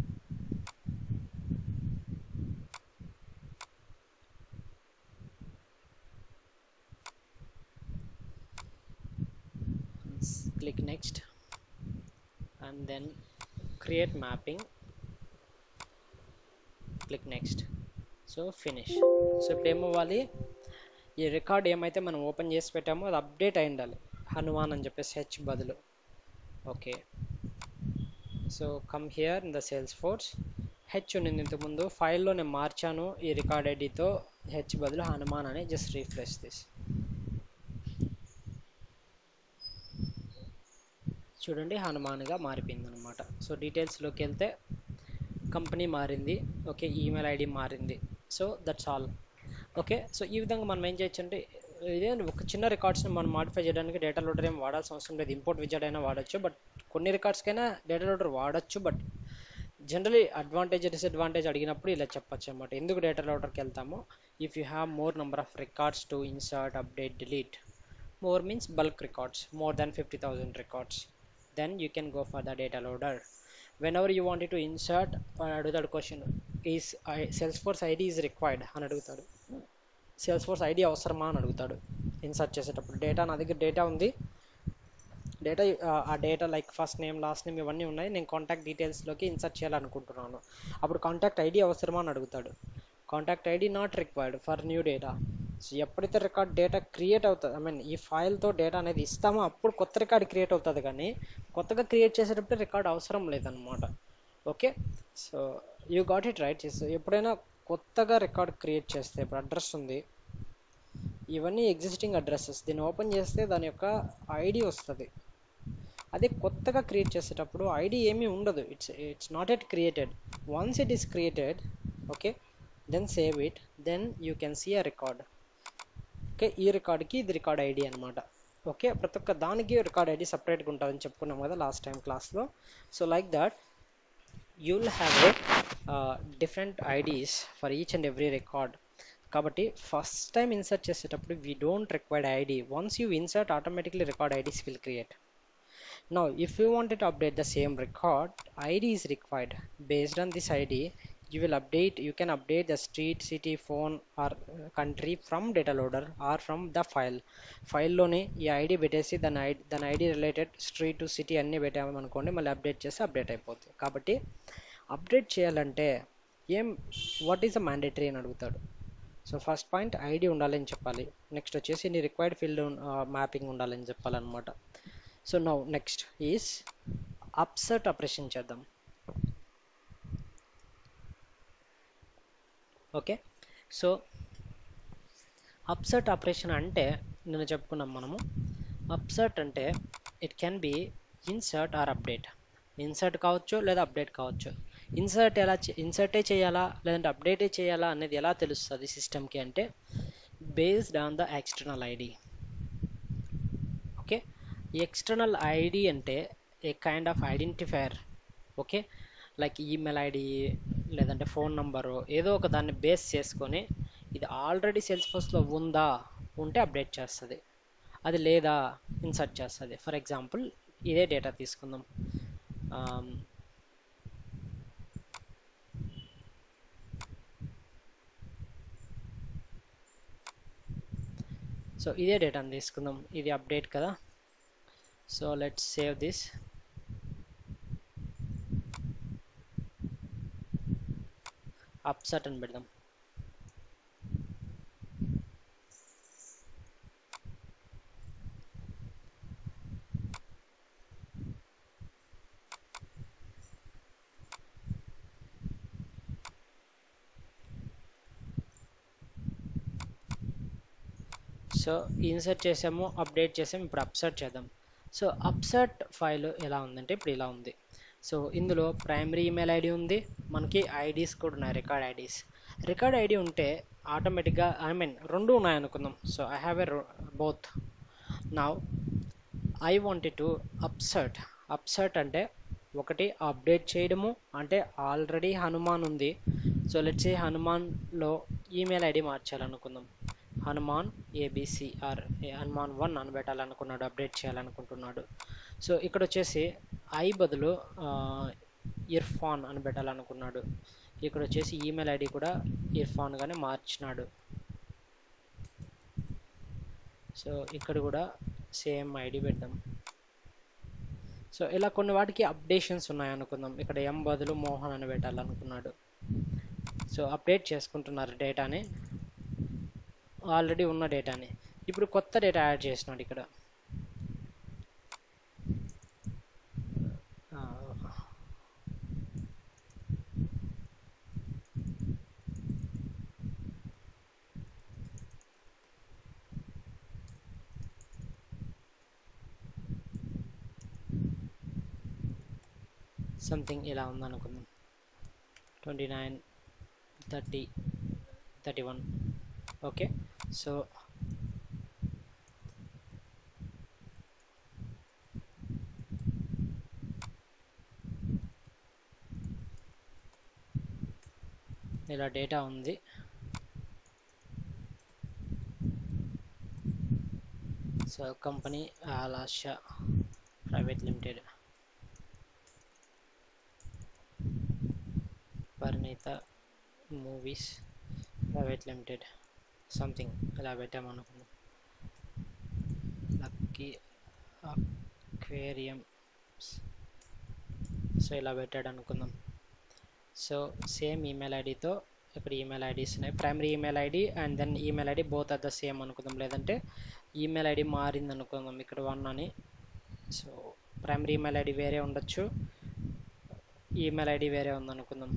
Click next and then create mapping. Click next. So finish. So ఇప్పుడు ఏమవ్వాలి? ఈ రికార్డ్ ఏమైతే మనం ఓపెన్ చేసి పెట్టామో అది అప్డేట్ అయి ఉండాలి, హనుమాన్ అని చెప్పేసి హెచ్ బదులు. Okay so come here in the sales force. H ఉండింది ఇంతకుముందు, ఫైల్లో నేను మార్చాను ఈ రికార్డ్ ఐడితో హెచ్ బదులు హనుమాన్ అని. Just refresh this. చూడండి హనుమాన్గా మారిపోయింది అనమాట. సో డీటెయిల్స్లోకి వెళ్తే కంపెనీ మారింది, ఓకే ఈమెయిల్ ఐడి మారింది. So that's all. Okay so ఈ విధంగా మనం ఏం చేయొచ్చు అంటే ఇదే ఒక చిన్న రికార్డ్స్ని మనం మాడిఫై చేయడానికి డేటా లోడర్ ఏం వాడాల్సిన అవసరం లేదు. ఇంపోర్ట్ విజార్డ్ అయినా వాడచ్చు, బట్ కొన్ని రికార్డ్స్కైనా డేటా లోడర్ వాడచ్చు. బట్ జనరలీ అడ్వాంటేజ్ డిసడ్వాంటేజ్ అడిగినప్పుడు ఇలా చెప్పచ్చు అనమాట. ఎందుకు డేటా లోడర్కి వెళ్తామో, if you have more number of records to insert, update, delete, more means bulk records, more than 50,000 records, then you can go for the data loader. Whenever you wanted to insert అడుగుతాడు question, is Salesforce ID is required అని అడుగుతాడు. Salesforce ID అవసరమా అని అడుగుతాడు insert చేసేటప్పుడు. Data నా దగ్గర data ఉంది, డేటా, ఆ data like first name last name ఇవన్నీ ఉన్నాయి, నేను కాంటాక్ట్ డీటెయిల్స్లోకి ఇన్సర్ట్ చేయాలనుకుంటున్నాను. అప్పుడు కాంటాక్ట్ ఐడి అవసరమా అని అడుగుతాడు. Contact ID not required for new data. So ఎప్పుడైతే రికార్డ్ డేటా క్రియేట్ అవుతుంది, ఐ మీన్ ఈ ఫైల్తో డేటా అనేది ఇస్తామో అప్పుడు కొత్త రికార్డ్ క్రియేట్ అవుతుంది, కానీ కొత్తగా క్రియేట్ చేసేటప్పుడు రికార్డ్ అవసరం లేదనమాట. Okay, so you got it right. ఎప్పుడైనా కొత్తగా రికార్డ్ క్రియేట్ చేస్తే, ఇప్పుడు అడ్రస్ ఉంది, ఇవన్నీ ఎగ్జిస్టింగ్ అడ్రస్సెస్, దీన్ని ఓపెన్ చేస్తే దాని యొక్క ఐడి వస్తుంది. అదే కొత్తగా క్రియేట్ చేసేటప్పుడు ఐడి ఏమీ ఉండదు, it's not at created. Once it is created, okay, then save it, then you can see a record. Okay, ఈ రికార్డ్కి ఇది రికార్డ్ ఐడి అనమాట. ఓకే, ప్రతి ఒక్క దానికి రికార్డ్ ఐడి సపరేట్గా ఉంటుందని చెప్పుకున్నాం కదా లాస్ట్ టైం క్లాస్లో. So like that you will have a different IDs for each and every record. కాబట్టి ఫస్ట్ టైం ఇన్సర్ట్ చేసేటప్పుడు we don't required ID. Once you insert, automatically record IDs will create. Now, if you wanted to update the same record, ID is required. Based on this ID, you can update the street, city, phone or country from data loader or from the file. File లోనే ఈ ID పెట్టేసి దాని ID related street to city అన్నీ పెట్టామనుకోండి, మళ్ళీ update చేస్తే update అయిపోతుంది. కాబట్టి అప్డేట్ చేయాలంటే వాట్ ఈస్ అ మ్యాండేటరీ అని అడుగుతాడు. సో ఫస్ట్ పాయింట్ ఐడి ఉండాలని చెప్పాలి. నెక్స్ట్ వచ్చేసి నీ రిక్వైర్డ్ ఫీల్డ్ మ్యాపింగ్ ఉండాలని చెప్పాలన్నమాట. So now next is upsert operation చేద్దాం. ఓకే, సో అప్సర్ట్ ఆపరేషన్ అంటే నిన్న చెప్పుకున్నాం మనము. అప్సర్ట్ అంటే it can be insert or update. Insert కావచ్చు లేదా అప్డేట్ కావచ్చు. ఇన్సర్టే చేయాలా లేదంటే అప్డేటే చేయాలా అనేది ఎలా తెలుస్తుంది సిస్టమ్కి అంటే, based on the external ID. Okay, ఈ ఎక్స్టర్నల్ ఐడి అంటే a kind of identifier. Okay, like email ID లేదంటే ఫోన్ నంబరు ఏదో ఒక దాన్ని బేస్ చేసుకొని ఇది ఆల్రెడీ సేల్స్ఫోర్స్లో ఉంటే అప్డేట్ చేస్తుంది, అది లేదా ఇన్సర్ట్ చేస్తుంది. ఫర్ ఎగ్జాంపుల్ ఇదే డేటా తీసుకుందాం. సో ఇదే డేటాని తీసుకుందాం, ఇది అప్డేట్ కదా. So let's save this. Upsert అని పెడదాం. సో ఇన్సర్ట్ చేసాము, అప్డేట్ చేసాము, ఇప్పుడు అప్సర్ట్ చేద్దాం. సో అప్సర్ట్ ఫైల్ ఎలా ఉందంటే ఇప్పుడు ఇలా ఉంది. సో ఇందులో ప్రైమరీ ఈమెయిల్ ఐడి ఉంది, మనకి ఐడీస్ కూడా ఉన్నాయి, రికార్డ్ ఐడీస్. రికార్డ్ ఐడి ఉంటే ఆటోమేటిక్గా, ఐ మీన్ రెండు ఉన్నాయి అనుకుందాం. So I have a both. Now I wanted to upsert అంటే ఒకటి అప్డేట్ చేయడము, అంటే ఆల్రెడీ హనుమాన్ ఉంది. సో లెట్స్ సే హనుమాన్లో ఈమెయిల్ ఐడి మార్చాలనుకుందాం. హనుమాన్ ఏబిసి ఆర్ హనుమాన్ 1 అని పెట్టాలనుకున్నాడు, అప్డేట్ చేయాలనుకుంటున్నాడు. సో ఇక్కడ వచ్చేసి ఐ బదులు ఇర్ఫాన్ అని పెట్టాలనుకున్నాడు. ఇక్కడ వచ్చేసి ఈమెయిల్ ఐడి కూడా ఇర్ఫాన్గానే మార్చినాడు. సో ఇక్కడ కూడా సేమ్ ఐడి పెడదాం. సో ఇలా కొన్ని వాటికి అప్డేషన్స్ ఉన్నాయనుకుందాం. ఇక్కడ ఎం బదులు మోహన్ అని పెట్టాలనుకున్నాడు. సో అప్డేట్ చేసుకుంటున్నారు డేటాని, ఆల్రెడీ ఉన్న డేటాని. ఇప్పుడు కొత్త డేటా యాడ్ చేసినాడు ఇక్కడ. సంథింగ్ ఇలా ఉందనుకుందాం. 29, 30, 31. ఓకే, సో ఇలా డేటా ఉంది. సో కంపెనీ ఆలాషా private limited, Parineeta movies private limited, something ఇలా పెట్టామనుకున్నాం. Lucky aquarium. సో ఇలా పెట్టాడు అనుకుందాం. సో సేమ్ ఈమెయిల్ ఐడితో ఇక్కడ ఈమెయిల్ ఐడీస్ ఉన్నాయి. Primary email ID and then email ID both are the same అనుకుందాం. లేదంటే ఈమెయిల్ ఐడి మారింది అనుకుందాం ఇక్కడ 1 అని. సో ప్రైమరీ ఈమెయిల్ ఐడి వేరే ఉండొచ్చు, ఈమెయిల్ ఐడి వేరే ఉందనుకుందాం.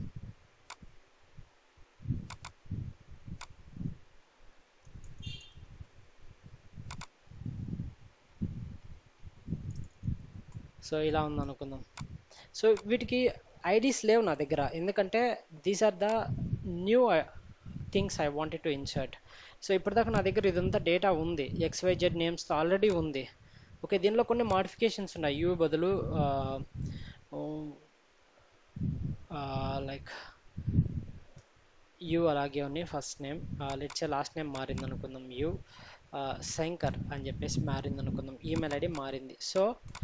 సో ఇలా ఉందనుకుందాం. సో వీటికి ఐడీస్ లేవు నా దగ్గర, ఎందుకంటే these are the new things I wanted to insert. So ఇప్పటిదాకా నా దగ్గర ఇదంతా డేటా ఉంది, XYZ నేమ్స్తో ఆల్రెడీ ఉంది. ఓకే, దీనిలో కొన్ని మాడిఫికేషన్స్ ఉన్నాయి. యూ బదులు లైక్ యూ అలాగే ఉంది first name. Let's last name మారింది అనుకుందాం, యూ శంకర్ అని చెప్పేసి మారింది అనుకుందాం. ఈమెయిల్ ఐడి మారింది. సో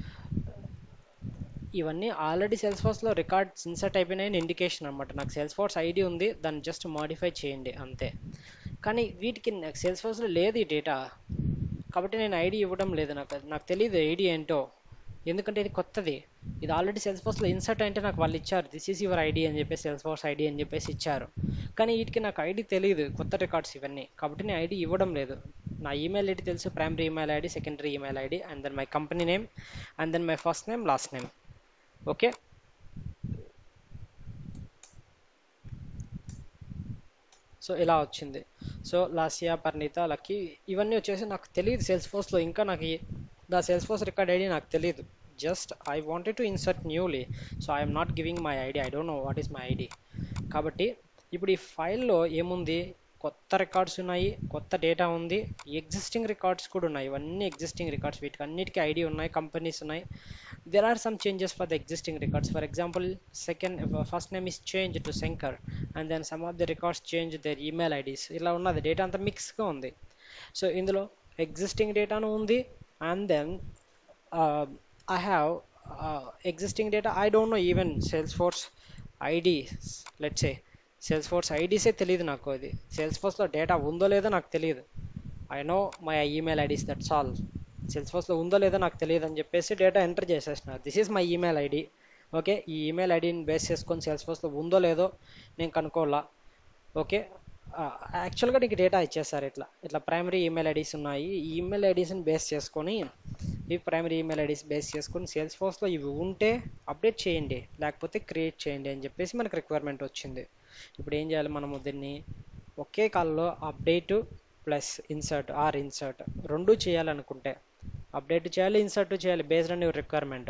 ఇవన్నీ ఆల్రెడీ సేల్స్ఫోర్స్లో రికార్డ్స్ ఇన్సర్ట్ అయిపోయినాయని ఇండికేషన్ అనమాట. నాకు సేల్స్ఫోర్స్ ఐడి ఉంది, దాన్ని జస్ట్ మాడిఫై చేయండి అంతే. కానీ వీటికి నాకు సేల్స్ఫోర్స్లో లేదు ఈ డేటా, కాబట్టి నేను ఐడి ఇవ్వడం లేదు. నాకు తెలియదు ఐడి ఏంటో, ఎందుకంటే ఇది కొత్తది. ఇది ఆల్రెడీ సేల్స్ఫోర్స్లో ఇన్సర్ట్ అంటే నాకు వాళ్ళు ఇచ్చారు, దిస్ ఈజ్ యువర్ ఐడి అని చెప్పేసి, సేల్స్ఫోర్స్ ఐడి అని చెప్పేసి ఇచ్చారు. కానీ వీటికి నాకు ఐడి తెలియదు, కొత్త రికార్డ్స్ ఇవన్నీ, కాబట్టి నేను ఐడి ఇవ్వడం లేదు. నా ఈమెయిల్ ఐడి తెలుసు, primary email ID, secondary email ID, and then my company name, and then my first name, last name. Okay, so ఇలా వచ్చింది. సో లాసియా, పర్ణిత, లక్కీ ఇవన్నీ వచ్చేసి నాకు తెలియదు సేల్స్ఫోర్స్లో. ఇంకా నాకు ద సేల్స్ఫోర్స్ రికార్డ్ ఐడి నాకు తెలియదు. Just I wanted to insert newly, so I'm not giving my ID, I don't know what is my ID. కాబట్టి ఇప్పుడు ఈ ఫైల్లో ఏముంది, కొత్త రికార్డ్స్ ఉన్నాయి, కొత్త డేటా ఉంది, ఎగ్జిస్టింగ్ రికార్డ్స్ కూడా ఉన్నాయి. ఇవన్నీ ఎగ్జిస్టింగ్ రికార్డ్స్, వీటికి అన్నిటికీ ఐడి ఉన్నాయి, కంపెనీస్ ఉన్నాయి. There are some changes for the existing records. For example, first name is changed to Shankar, and then some of the records changed their email IDs. ఇలా ఉన్నది, data అంతా మిక్స్గా ఉంది. So ఇందులో existing డేటాను ఉంది, and then I have existing data. I don't know even Salesforce IDs. Let's say Salesforce IDs తెలియదు నాకు. అది Salesforceలో డేటా ఉందో లేదో నాకు తెలియదు. I know my email IDs, that's all. సేల్స్ఫోర్స్లో ఉందో లేదో నాకు తెలియదు అని చెప్పేసి డేటా ఎంటర్ చేసేసిన. This is my email ID. Okay, ఈ ఈమెయిల్ ఐడిని బేస్ చేసుకొని సేల్స్ఫోర్స్లో ఉందో లేదో నేను కనుక్కోవాలా. ఓకే, యాక్చువల్గా నీకు డేటా ఇచ్చేస్తారు, ఇట్లా ఇట్లా ప్రైమరీ ఈమెయిల్ ఐడీస్ ఉన్నాయి, ఈ ఈమెయిల్ ఐడీస్ని బేస్ చేసుకొని, ఈ ప్రైమరీ ఈమెయిల్ ఐడీస్ బేస్ చేసుకొని సేల్స్ఫోర్స్లో ఇవి ఉంటే అప్డేట్ చేయండి, లేకపోతే క్రియేట్ చేయండి అని చెప్పేసి మనకు రిక్వైర్మెంట్ వచ్చింది. ఇప్పుడు ఏం చేయాలి, మనము దీన్ని ఒకే కాల్లో update plus insert or insert రెండు చేయాలనుకుంటే, అప్డేట్ చేయాలి, ఇన్సర్ట్ చేయాలి, based on your requirement.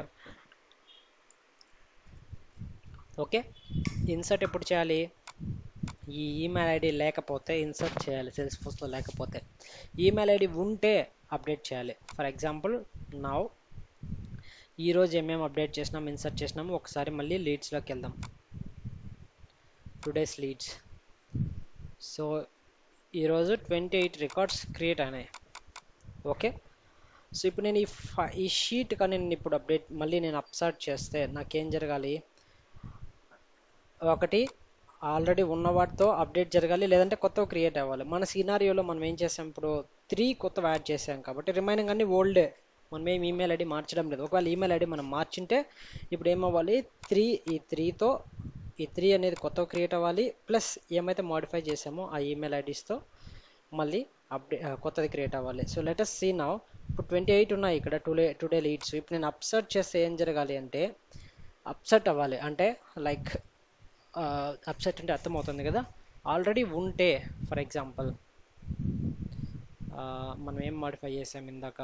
Okay, insert ఎప్పుడు చేయాలి, ఈ ఈమెయిల్ ఐడి లేకపోతే ఇన్సర్ట్ చేయాలి, సేల్స్ఫోర్స్లో లేకపోతే. ఈమెయిల్ ఐడి ఉంటే అప్డేట్ చేయాలి. ఫర్ ఎగ్జాంపుల్ నౌ ఈరోజు ఏమేమి అప్డేట్ చేసినాము, ఇన్సర్ట్ చేసినాము, ఒకసారి మళ్ళీ లీడ్స్లోకి వెళ్దాం. Today's leads. సో ఈరోజు 28 రికార్డ్స్ క్రియేట్ అయినాయి. ఓకే, సో ఇప్పుడు నేను ఈ షీట్ కానీ నేను ఇప్పుడు అప్డేట్ మళ్ళీ నేను అప్సర్ట్ చేస్తే నాకేం జరగాలి, ఒకటి ఆల్రెడీ ఉన్న వాటితో అప్డేట్ జరగాలి, లేదంటే కొత్తవి క్రియేట్ అవ్వాలి. మన సినారియోలో మనం ఏం చేసాం, ఇప్పుడు 3 కొత్తవి యాడ్ చేసాం కాబట్టి రిమైనింగ్ అన్ని ఓల్డే, మనం ఏం ఈమెయిల్ ఐడి మార్చడం లేదు. ఒకవేళ ఈమెయిల్ ఐడి మనం మార్చింటే ఇప్పుడు ఏమవ్వాలి, 3 ఈ 3తో ఈ 3 అనేది కొత్తవి క్రియేట్ అవ్వాలి, ప్లస్ ఏమైతే మోడిఫై చేసామో ఆ ఈమెయిల్ ఐడీస్తో మళ్ళీ కొత్తది క్రియేట్ అవ్వాలి. So let us see now. ఇప్పుడు 28 ఉన్నాయి ఇక్కడ టుడే లీడ్స్. ఇప్పుడు నేను అప్సర్ట్ చేస్తే ఏం జరగాలి అంటే, అప్సెట్ అవ్వాలి అంటే లైక్ అప్సెట్ అంటే అర్థమవుతుంది కదా. ఆల్రెడీ ఉంటే ఫర్ ఎగ్జాంపుల్ మనం ఏం మాడిఫై చేసాం ఇందాక,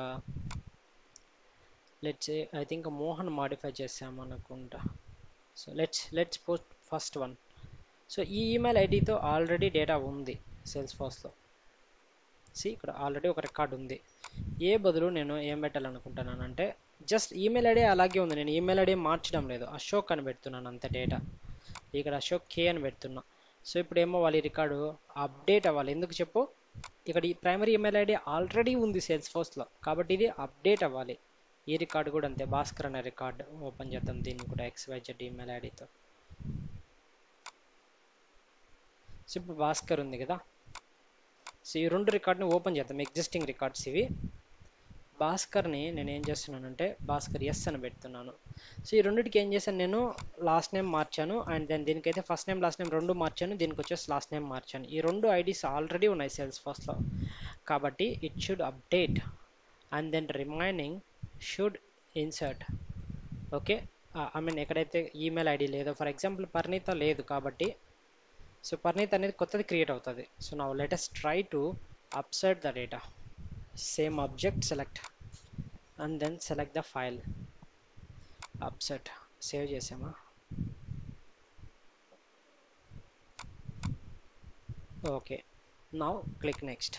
let's I think Mohan modify చేసాం అనుకుంటా. So let's post first one. So ఈ ఈమెయిల్ ఐడితో ఆల్రెడీ డేటా ఉంది సేల్స్ఫోర్స్లో. ఇక్కడ ఆల్రెడీ ఒక రికార్డ్ ఉంది. ఏ బదులు నేను ఏం పెట్టాలనుకుంటున్నానంటే, జస్ట్ ఈమెయిల్ ఐడి అలాగే ఉంది, నేను ఈమెయిల్ ఐడి మార్చడం లేదు, అశోక్ అని పెడుతున్నాను అంతే. డేటా ఇక్కడ అశోక్ కే అని పెడుతున్నా. సో ఇప్పుడు ఏమవ్వాలి, రికార్డు అప్డేట్ అవ్వాలి. ఎందుకు చెప్పు, ఇక్కడ ఈ ప్రైమరీ ఈమెయిల్ ఐడి ఆల్రెడీ ఉంది సేల్స్ఫోర్స్లో, కాబట్టి ఇది అప్డేట్ అవ్వాలి. ఈ రికార్డు కూడా అంతే, భాస్కర్ అనే రికార్డు ఓపెన్ చేద్దాం, దీన్ని కూడా XYZ ఈమెయిల్ ఐడితో. సో ఇప్పుడు భాస్కర్ ఉంది కదా. సో ఈ 2 రికార్డ్ని ఓపెన్ చేద్దాం, ఎగ్జిస్టింగ్ రికార్డ్స్ ఇవి. భాస్కర్ని నేను ఏం చేస్తున్నానంటే భాస్కర్ ఎస్ అని పెడుతున్నాను. సో ఈ రెండింటికి ఏం చేశాను, నేను లాస్ట్ నేమ్ మార్చాను అండ్ దెన్ దీనికైతే ఫస్ట్ నేమ్ లాస్ట్ నేమ్ రెండు మార్చాను, దీనికి వచ్చేసి లాస్ట్ నేమ్ మార్చాను. ఈ రెండు ఐడీస్ ఆల్రెడీ ఉన్నాయి సేల్స్ ఫోర్స్లో, కాబట్టి it should update and then remaining should insert. Okay, I mean ఎక్కడైతే ఈమెయిల్ ఐడి లేదో, ఫర్ ఎగ్జాంపుల్ పర్ణిత లేదు కాబట్టి సో పర్ణిత అనేది కొత్తది క్రియేట్ అవుతుంది. So now let us try to upsert the data. Same object select and then select the file, upsert, save చేసామా. Okay, now click next.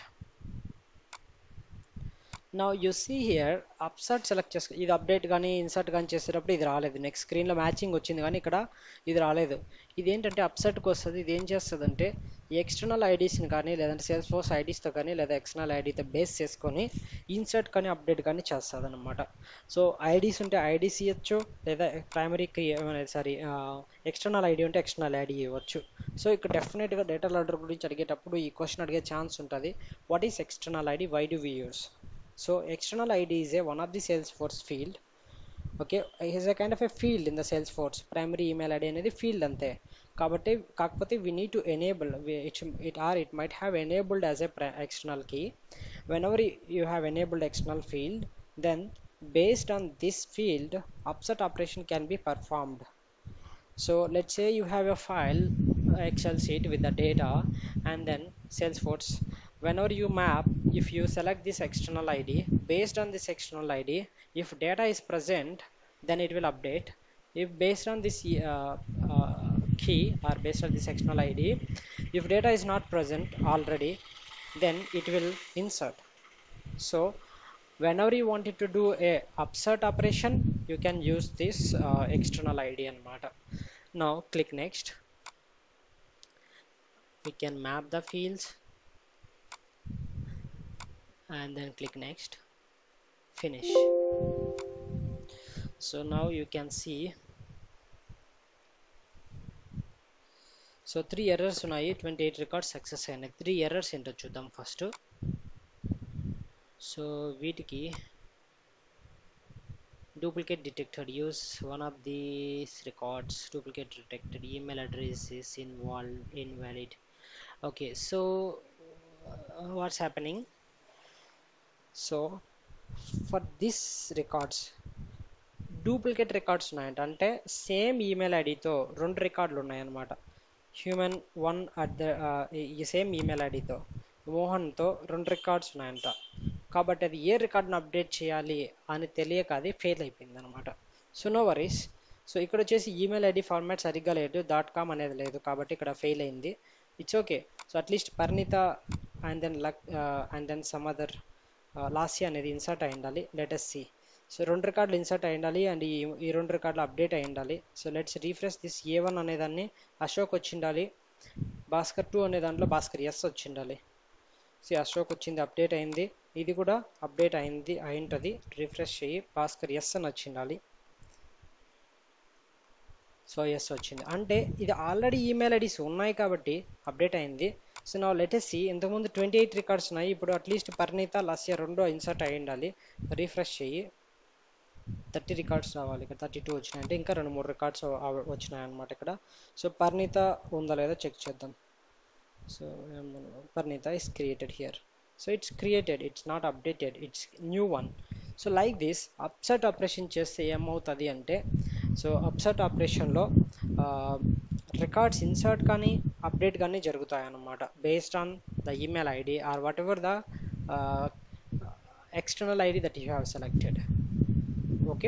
Now you see here upsert select చేసుకో, ఇది update కానీ insert కానీ చేసేటప్పుడు ఇది రాలేదు, next స్క్రీన్లో matching వచ్చింది కానీ ఇక్కడ ఇది రాలేదు. ఇది ఏంటంటే అప్సర్ట్కి వస్తుంది. ఇది ఏం చేస్తుంది అంటే ఈ ఎక్స్టర్నల్ ఐడీస్ని కానీ లేదంటే సేల్స్ ఫోర్స్ ఐడీస్తో కానీ లేదా ఎక్స్టర్నల్ ఐడీతో బేస్ చేసుకొని ఇన్సర్ట్ కానీ అప్డేట్ కానీ చేస్తుంది అనమాట. సో ఐడీస్ ఉంటే ఐడీస్ ఇవ్వచ్చు, లేదా ప్రైమరీ సారీ ఎక్స్టర్నల్ ఐడి ఉంటే ఎక్స్టర్నల్ ఐడి ఇవ్వచ్చు. సో ఇక్కడ డెఫినెట్గా డేటా లాడర్ గురించి అడిగేటప్పుడు ఈ క్వశ్చన్ అడిగే ఛాన్స్ ఉంటుంది. What is external ID, why do we use? So external ID is a one of the Salesforce field. Okay, it is a kind of a field in the Salesforce. Primary email ID అనేది field అంతే. కాబట్టి కాకపోతే we need to enable it might have enabled as a external key. Whenever you have enabled external field, then based on this field upsert operation can be performed. So let's say you have a file, Excel sheet with the data and then Salesforce. Whenever you map, if you select this external ID, based on this external ID, if data is present, then it will update. If based on this key or based on this external ID, if data is not present already, then it will insert. So whenever you wanted to do a upsert operation, you can use this external ID anamata. Now click next. We can map the fields and then click next, finish. So now you can see, so 3 errors ఉన్నాయి, 28 records success అయినాయి. 3 errors ఏంటో చూద్దాం first. So వీటికి duplicate detected, use one of these records, duplicate detected, email address is invalid. Okay, so what's happening? So for this records duplicate records ఉన్నాయంట, అంటే same email ఐడితో 2 రికార్డులు ఉన్నాయన్నమాట. హ్యూమన్ 1 అట్ ద ఈ same email ఐడితో మోహన్తో 2 records ఉన్నాయంట. కాబట్టి అది ఏ రికార్డును అప్డేట్ చేయాలి అని తెలియక అది ఫెయిల్ అయిపోయింది అనమాట. So no worries. సో ఇక్కడ వచ్చేసి ఈమెయిల్ ఐడి ఫార్మాట్ సరిగ్గా లేదు, .com అనేది లేదు, కాబట్టి ఇక్కడ ఫెయిల్ అయింది. It's okay. So at least Parnitha and then some other Lasya అనేది ఇన్సర్ట్ అయి ఉండాలి. Let us see. సో 2 రికార్డులు ఇన్సర్ట్ అయి ఉండాలి అండ్ ఈ 2 రికార్డులు అప్డేట్ అయి ఉండాలి. So let's refresh this. A1 అనేదాన్ని అశోక్ వచ్చిండాలి, భాస్కర్ 2 అనే దాంట్లో భాస్కర్ ఎస్ వచ్చిండాలి. సో అశోక్ వచ్చింది, అప్డేట్ అయింది. ఇది కూడా అప్డేట్ అయింది అయి ఉంటుంది. రిఫ్రెష్ చేయి, భాస్కర్ ఎస్ అని వచ్చిండాలి. సో ఎస్ వచ్చింది, అంటే ఇది ఆల్రెడీ ఈమెయిల్ ఐడీస్ ఉన్నాయి కాబట్టి అప్డేట్ అయింది. సో నా లెటెస్ట్ సి, ఇంతకుముందు 28 రికార్డ్స్ ఉన్నాయి, ఇప్పుడు అట్లీస్ట్ పర్ణిత లస్య 2 ఇన్సర్ట్ అయి ఉండాలి. రిఫ్రెష్ చేయి, 30 రికార్డ్స్ రావాలి. ఇక్కడ 32 వచ్చినాయి, అంటే ఇంకా 2-3 రికార్డ్స్ వచ్చినాయి అనమాట ఇక్కడ. సో పర్ణిత ఉందా లేదా చెక్ చేద్దాం. So Parnitha is created here. So it's created, it's not updated, it's new one. So like this upsert operation చేస్తే ఏమవుతుంది అంటే, సో upsert operationలో రికార్డ్స్ ఇన్సర్ట్ కానీ అప్డేట్ కానీ జరుగుతాయి అన్నమాట, based on the email ID or what ever the external ID that you have selected. Okay,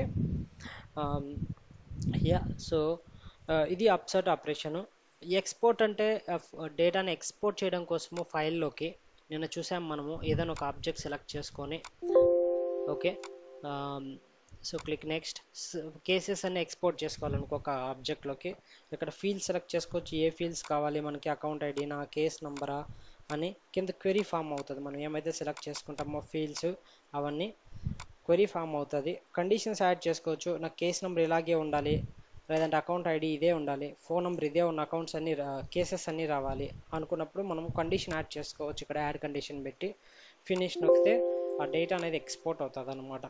yeah. So ఇది upsert operation. Export అంటే డేటాని ఎక్స్పోర్ట్ చేయడం కోసము ఫైల్లోకి నిన్న చూసాం మనము, ఏదైనా ఒక ఆబ్జెక్ట్ సెలెక్ట్ చేసుకొని. Okay, so click next. Cases అన్ని ఎక్స్పోర్ట్ చేసుకోవాలనుకో ఒక ఆబ్జెక్ట్లోకి, ఇక్కడ ఫీల్డ్ సెలెక్ట్ చేసుకోవచ్చు, ఏ ఫీల్డ్స్ కావాలి మనకి, అకౌంట్ ఐడినా కేస్ నంబరా అని కింద క్వెరీ ఫామ్ అవుతుంది. మనం ఏమైతే సెలెక్ట్ చేసుకుంటామో ఫీల్డ్స్ అవన్నీ క్వెరీ ఫామ్ అవుతుంది. కండిషన్స్ యాడ్ చేసుకోవచ్చు, నాకు కేస్ నెంబర్ ఇలాగే ఉండాలి, లేదంటే అకౌంట్ ఐడి ఇదే ఉండాలి, ఫోన్ నెంబర్ ఇదే ఉన్న అకౌంట్స్ అన్ని కేసెస్ అన్నీ రావాలి అనుకున్నప్పుడు మనం కండిషన్ యాడ్ చేసుకోవచ్చు. ఇక్కడ యాడ్ కండిషన్ పెట్టి ఫినిష్ నొక్కితే ఆ డేటా అనేది ఎక్స్పోర్ట్ అవుతుంది అనమాట.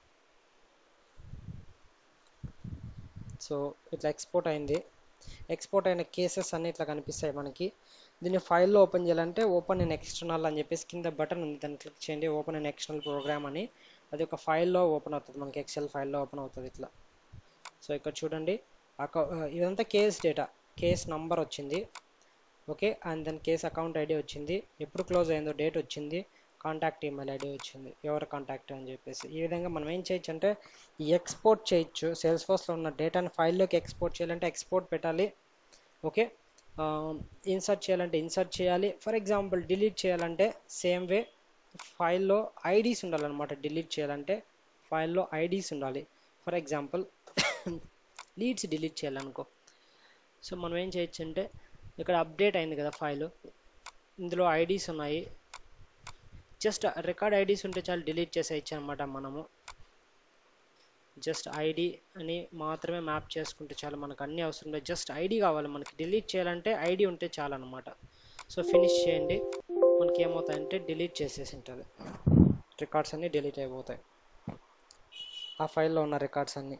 సో ఇట్లా ఎక్స్పోర్ట్ అయింది. ఎక్స్పోర్ట్ అయిన కేసెస్ అన్ని ఇట్లా కనిపిస్తాయి మనకి. దీన్ని ఫైల్లో ఓపెన్ చేయాలంటే ఓపెన్ ఇన్ ఎక్స్టర్నల్ అని చెప్పేసి కింద బటన్ ఉంది, దాన్ని క్లిక్ చేయండి. ఓపెన్ ఇన్ ఎక్స్టర్నల్ ప్రోగ్రామ్ అని, అది ఒక ఫైల్లో ఓపెన్ అవుతుంది మనకి, ఎక్సెల్ ఫైల్లో ఓపెన్ అవుతుంది ఇట్లా. సో ఇక్కడ చూడండి, ఇదంతా కేస్ డేటా, కేస్ నంబర్ వచ్చింది. Okay, and then case account ID వచ్చింది, ఎప్పుడు క్లోజ్ అయిందో డేట్ వచ్చింది, కాంటాక్ట్ ఈమెయిల్ ఐడి వచ్చింది, ఎవరు కాంటాక్ట్ అని చెప్పేసి. ఈ విధంగా మనం ఏం చేయొచ్చు అంటే ఎక్స్పోర్ట్ చేయొచ్చు. సేల్స్ ఫోర్స్లో ఉన్న డేటాని ఫైల్లోకి ఎక్స్పోర్ట్ చేయాలంటే ఎక్స్పోర్ట్ పెట్టాలి. ఓకే, ఇన్సర్ట్ చేయాలంటే ఇన్సర్ట్ చేయాలి. ఫర్ ఎగ్జాంపుల్ డిలీట్ చేయాలంటే సేమ్ వే, ఫైల్లో ఐడీస్ ఉండాలన్నమాట. డిలీట్ చేయాలంటే ఫైల్లో ఐడీస్ ఉండాలి. ఫర్ ఎగ్జాంపుల్ లీడ్స్ డిలీట్ చేయాలనుకో, సో మనం ఏం చేయొచ్చు అంటే ఇక్కడ అప్డేట్ అయింది కదా ఫైల్, ఇందులో ఐడీస్ ఉన్నాయి, జస్ట్ రికార్డ్ ఐడీస్ ఉంటే చాలు డిలీట్ చేసేయచ్చు అనమాట. మనము జస్ట్ ఐడి అని మాత్రమే మ్యాప్ చేసుకుంటే చాలు, మనకు అన్ని అవసరం లేదు, జస్ట్ ఐడి కావాలి మనకి. డిలీట్ చేయాలంటే ఐడి ఉంటే చాలు అనమాట. సో ఫినిష్ చేయండి, మనకి ఏమవుతాయంటే డిలీట్ చేసేసి ఉంటుంది, రికార్డ్స్ అన్నీ డిలీట్ అయిపోతాయి, ఆ ఫైల్లో ఉన్న రికార్డ్స్ అన్నీ.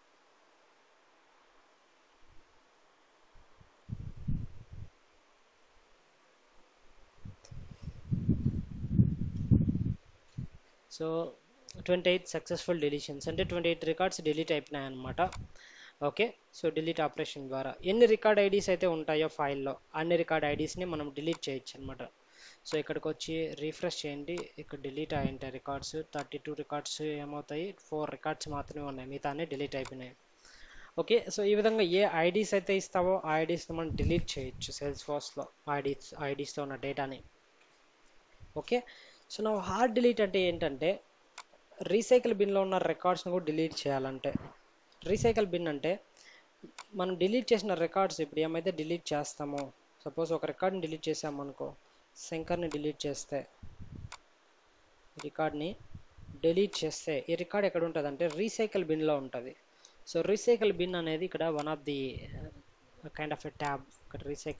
సో 28 సక్సెస్ఫుల్ డిలీషన్స్ అంటే 28 రికార్డ్స్ డిలీట్ అయిపోయినాయి అనమాట. ఓకే, సో డిలీట్ ఆపరేషన్ ద్వారా ఎన్ని రికార్డ్ ఐడీస్ అయితే ఉంటాయో ఫైల్లో అన్ని రికార్డ్ ఐడీస్ని మనం డిలీట్ చేయొచ్చు అనమాట. సో ఇక్కడికి వచ్చి రీఫ్రెష్ చేయండి, ఇక్కడ డిలీట్ అయ్యింటాయి రికార్డ్స్. 32 రికార్డ్స్ ఏమవుతాయి, 4 రికార్డ్స్ మాత్రమే ఉన్నాయి, మిగతా అన్ని డిలీట్ అయిపోయినాయి. ఓకే, సో ఈ విధంగా ఏ ఐడీస్ అయితే ఇస్తావో ఆ ఐడీస్ని మనం డిలీట్ చేయొచ్చు సేల్స్ ఫోర్స్లో, ఐడీస్లో ఉన్న డేటాని. ఓకే, సో నా హార్డ్ డిలీట్ అంటే ఏంటంటే రీసైకిల్ బిన్లో ఉన్న రికార్డ్స్ని కూడా డిలీట్ చేయాలంటే. రీసైకిల్ బిన్ అంటే మనం డిలీట్ చేసిన రికార్డ్స్, ఇప్పుడు ఏమైతే డిలీట్ చేస్తామో, సపోజ్ ఒక రికార్డ్ని డిలీట్ చేసామనుకో, శంకర్ని డిలీట్ చేస్తే, రికార్డ్ని డిలీట్ చేస్తే ఈ రికార్డ్ ఎక్కడ ఉంటుంది అంటే రీసైకిల్ బిన్లో ఉంటుంది. సో రీసైకిల్ బిన్ అనేది ఇక్కడ one of the kind of a tab. ఇక్కడ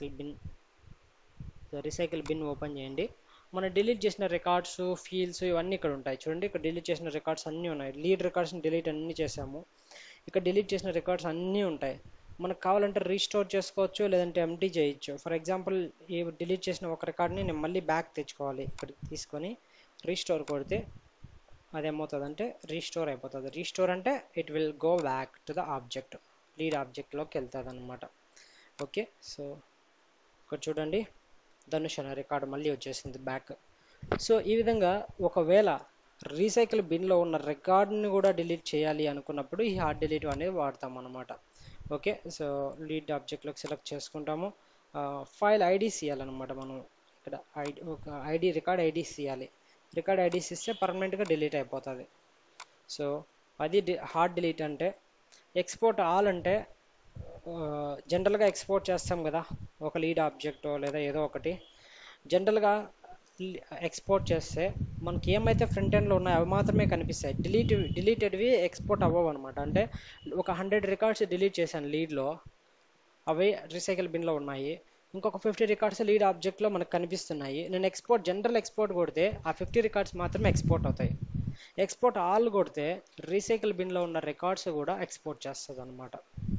రీసైకిల్ బిన్ ఓపెన్ చేయండి. మనం డిలీట్ చేసిన రికార్డ్స్, ఫీల్డ్స్ ఇవన్నీ ఇక్కడ ఉంటాయి చూడండి. ఇక్కడ డిలీట్ చేసిన రికార్డ్స్ అన్నీ ఉన్నాయి, లీడ్ రికార్డ్స్ని డిలీట్ అన్నీ చేసాము, ఇక్కడ డిలీట్ చేసిన రికార్డ్స్ అన్నీ ఉంటాయి. మనకు కావాలంటే రీస్టోర్ చేసుకోవచ్చు, లేదంటే ఎంటీ చేయొచ్చు. ఫర్ ఎగ్జాంపుల్ ఈ డిలీట్ చేసిన ఒక రికార్డ్ని నేను మళ్ళీ బ్యాక్ తెచ్చుకోవాలి, ఇక్కడికి తీసుకొని రీస్టోర్ కొడితే అదేమవుతుందంటే రీస్టోర్ అయిపోతుంది. రీస్టోర్ అంటే it will go back to the object, lead ఆబ్జెక్ట్లోకి వెళ్తుంది అనమాట. ఓకే, సో ఇక్కడ చూడండి ధనుష్ అనే రికార్డు మళ్ళీ వచ్చేసింది బ్యాక్. సో ఈ విధంగా ఒకవేళ రీసైకిల్ బిన్లో ఉన్న రికార్డ్ని కూడా డిలీట్ చేయాలి అనుకున్నప్పుడు ఈ హార్డ్ డిలీట్ అనేది వాడతాం అనమాట. ఓకే, సో లీడ్ ఆబ్జెక్ట్లోకి సెలెక్ట్ చేసుకుంటాము, ఫైల్ ఐడీస్ ఇవ్వాలన్నమాట మనం. ఇక్కడ ఒక ఐడి, రికార్డ్ ఐడీస్ ఇవ్వాలి. రికార్డ్ ఐడీస్ ఇస్తే పర్మనెంట్గా డిలీట్ అయిపోతుంది. సో అది హార్డ్ డిలీట్ అంటే. ఎక్స్పోర్ట్ ఆల్ అంటే జనరల్గా ఎక్స్పోర్ట్ చేస్తాం కదా ఒక లీడ్ ఆబ్జెక్ట్ లేదా ఏదో ఒకటి, జనరల్గా ఎక్స్పోర్ట్ చేస్తే మనకి ఏమైతే ఫ్రంట్ ఎండ్లో ఉన్నాయో అవి మాత్రమే కనిపిస్తాయి, డిలీటెడ్వి ఎక్స్పోర్ట్ అవ్వవు అనమాట. అంటే ఒక 100 రికార్డ్స్ డిలీట్ చేశాను లీడ్లో, అవి రీసైకిల్ బిన్లో ఉన్నాయి, ఇంకొక 50 రికార్డ్స్ లీడ్ ఆబ్జెక్ట్లో మనకు కనిపిస్తున్నాయి. నేను జనరల్ ఎక్స్పోర్ట్ కొడితే ఆ 50 రికార్డ్స్ మాత్రమే ఎక్స్పోర్ట్ అవుతాయి. ఎక్స్పోర్ట్ ఆల్ కొడితే రీసైకిల్ బిన్లో ఉన్న రికార్డ్స్ కూడా ఎక్స్పోర్ట్ చేస్తుంది అనమాట.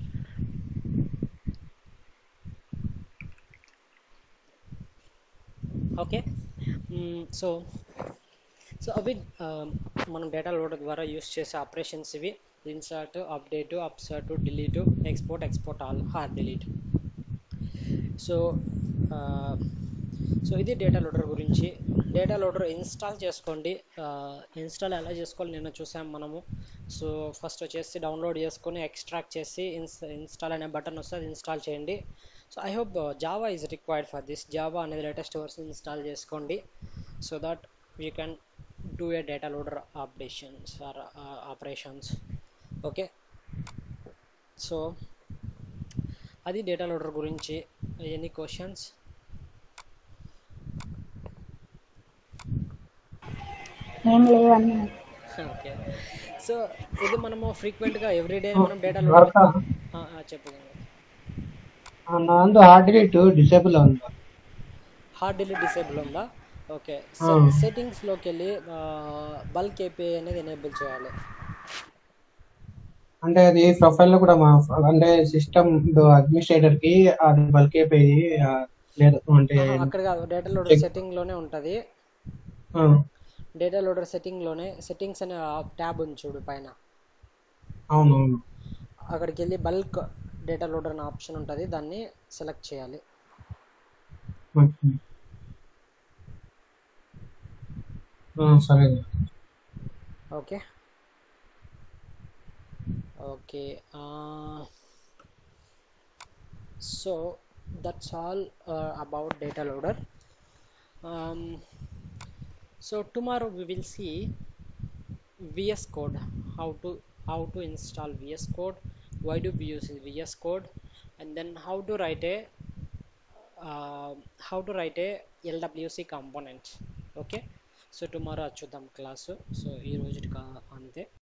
ఓకే, సో అవి మనం డేటా లోడర్ ద్వారా యూస్ చేసే ఆపరేషన్స్ ఇవి. Insert, update, upsert, delete, export all, hard delete. So ఇది డేటా లోడర్ గురించి. డేటా లోడర్ ఇన్స్టాల్ చేసుకోండి. ఇన్స్టాల్ ఎలా చేసుకోవాలి నిన్న చూసాం మనము. సో ఫస్ట్ వచ్చేసి డౌన్లోడ్ చేసుకొని ఎక్స్ట్రాక్ట్ చేసి ఇన్స్టాల్ అనే బటన్ వస్తుంది, ఇన్స్టాల్ చేయండి. So I hope Java is required for this. Java అనేది లేటెస్ట్ వర్షన్ ఇన్స్టాల్ చేసుకోండి, so that you can do a data loader updations are operations. Okay, so అది data loader గురించి. Any questions? ఏం లేవన్నా. Okay, so ఇది మనము ఫ్రీక్వెంట్గా everyday మనం డేటా లోడర్ చెప్పగలం. ನಂದು ಹಾರ್ಡ್ ಡಿಲೀಟ್ ಡಿಸೇಬಲ್ ఉంది. హార్డ్ డిలీట్ డిసేబుల్ ఉందా? ఓకే. ఆ, సెట్టింగ్స్లోకి వెళ్ళి బల్క్ ఏపీఐ అనేది ఎనేబుల్ చేయాలి. అంటే అది ప్రొఫైల్లో కూడా అంటే సిస్టమ్ అడ్మినిస్ట్రేటర్ కి అది బల్క్ అయిపోయి లేదు అంటే అక్కడ కాదు, డేటా లోడర్ చెక్. సెట్టింగ్లోనే ఉంటుంది. ఆ, డేటా లోడర్ సెట్టింగ్లోనే సెట్టింగ్స్ అనే ట్యాబ్ ఉంది చూడు పైన, అవునవును. అక్కడికి వెళ్ళి బల్క్ డేటా లోడర్ అనే ఆప్షన్ ఉంటుంది, దాన్ని సెలెక్ట్ చేయాలి. ఓకే. సరే. Okay. Okay. So that's all about data loader. So tomorrow we will see VS Code, how to install VS Code, why do we use VS Code, and then how to write a LWC component. Okay, so tomorrow చూద్దాం class. So ఈ రోజుకి అంతే.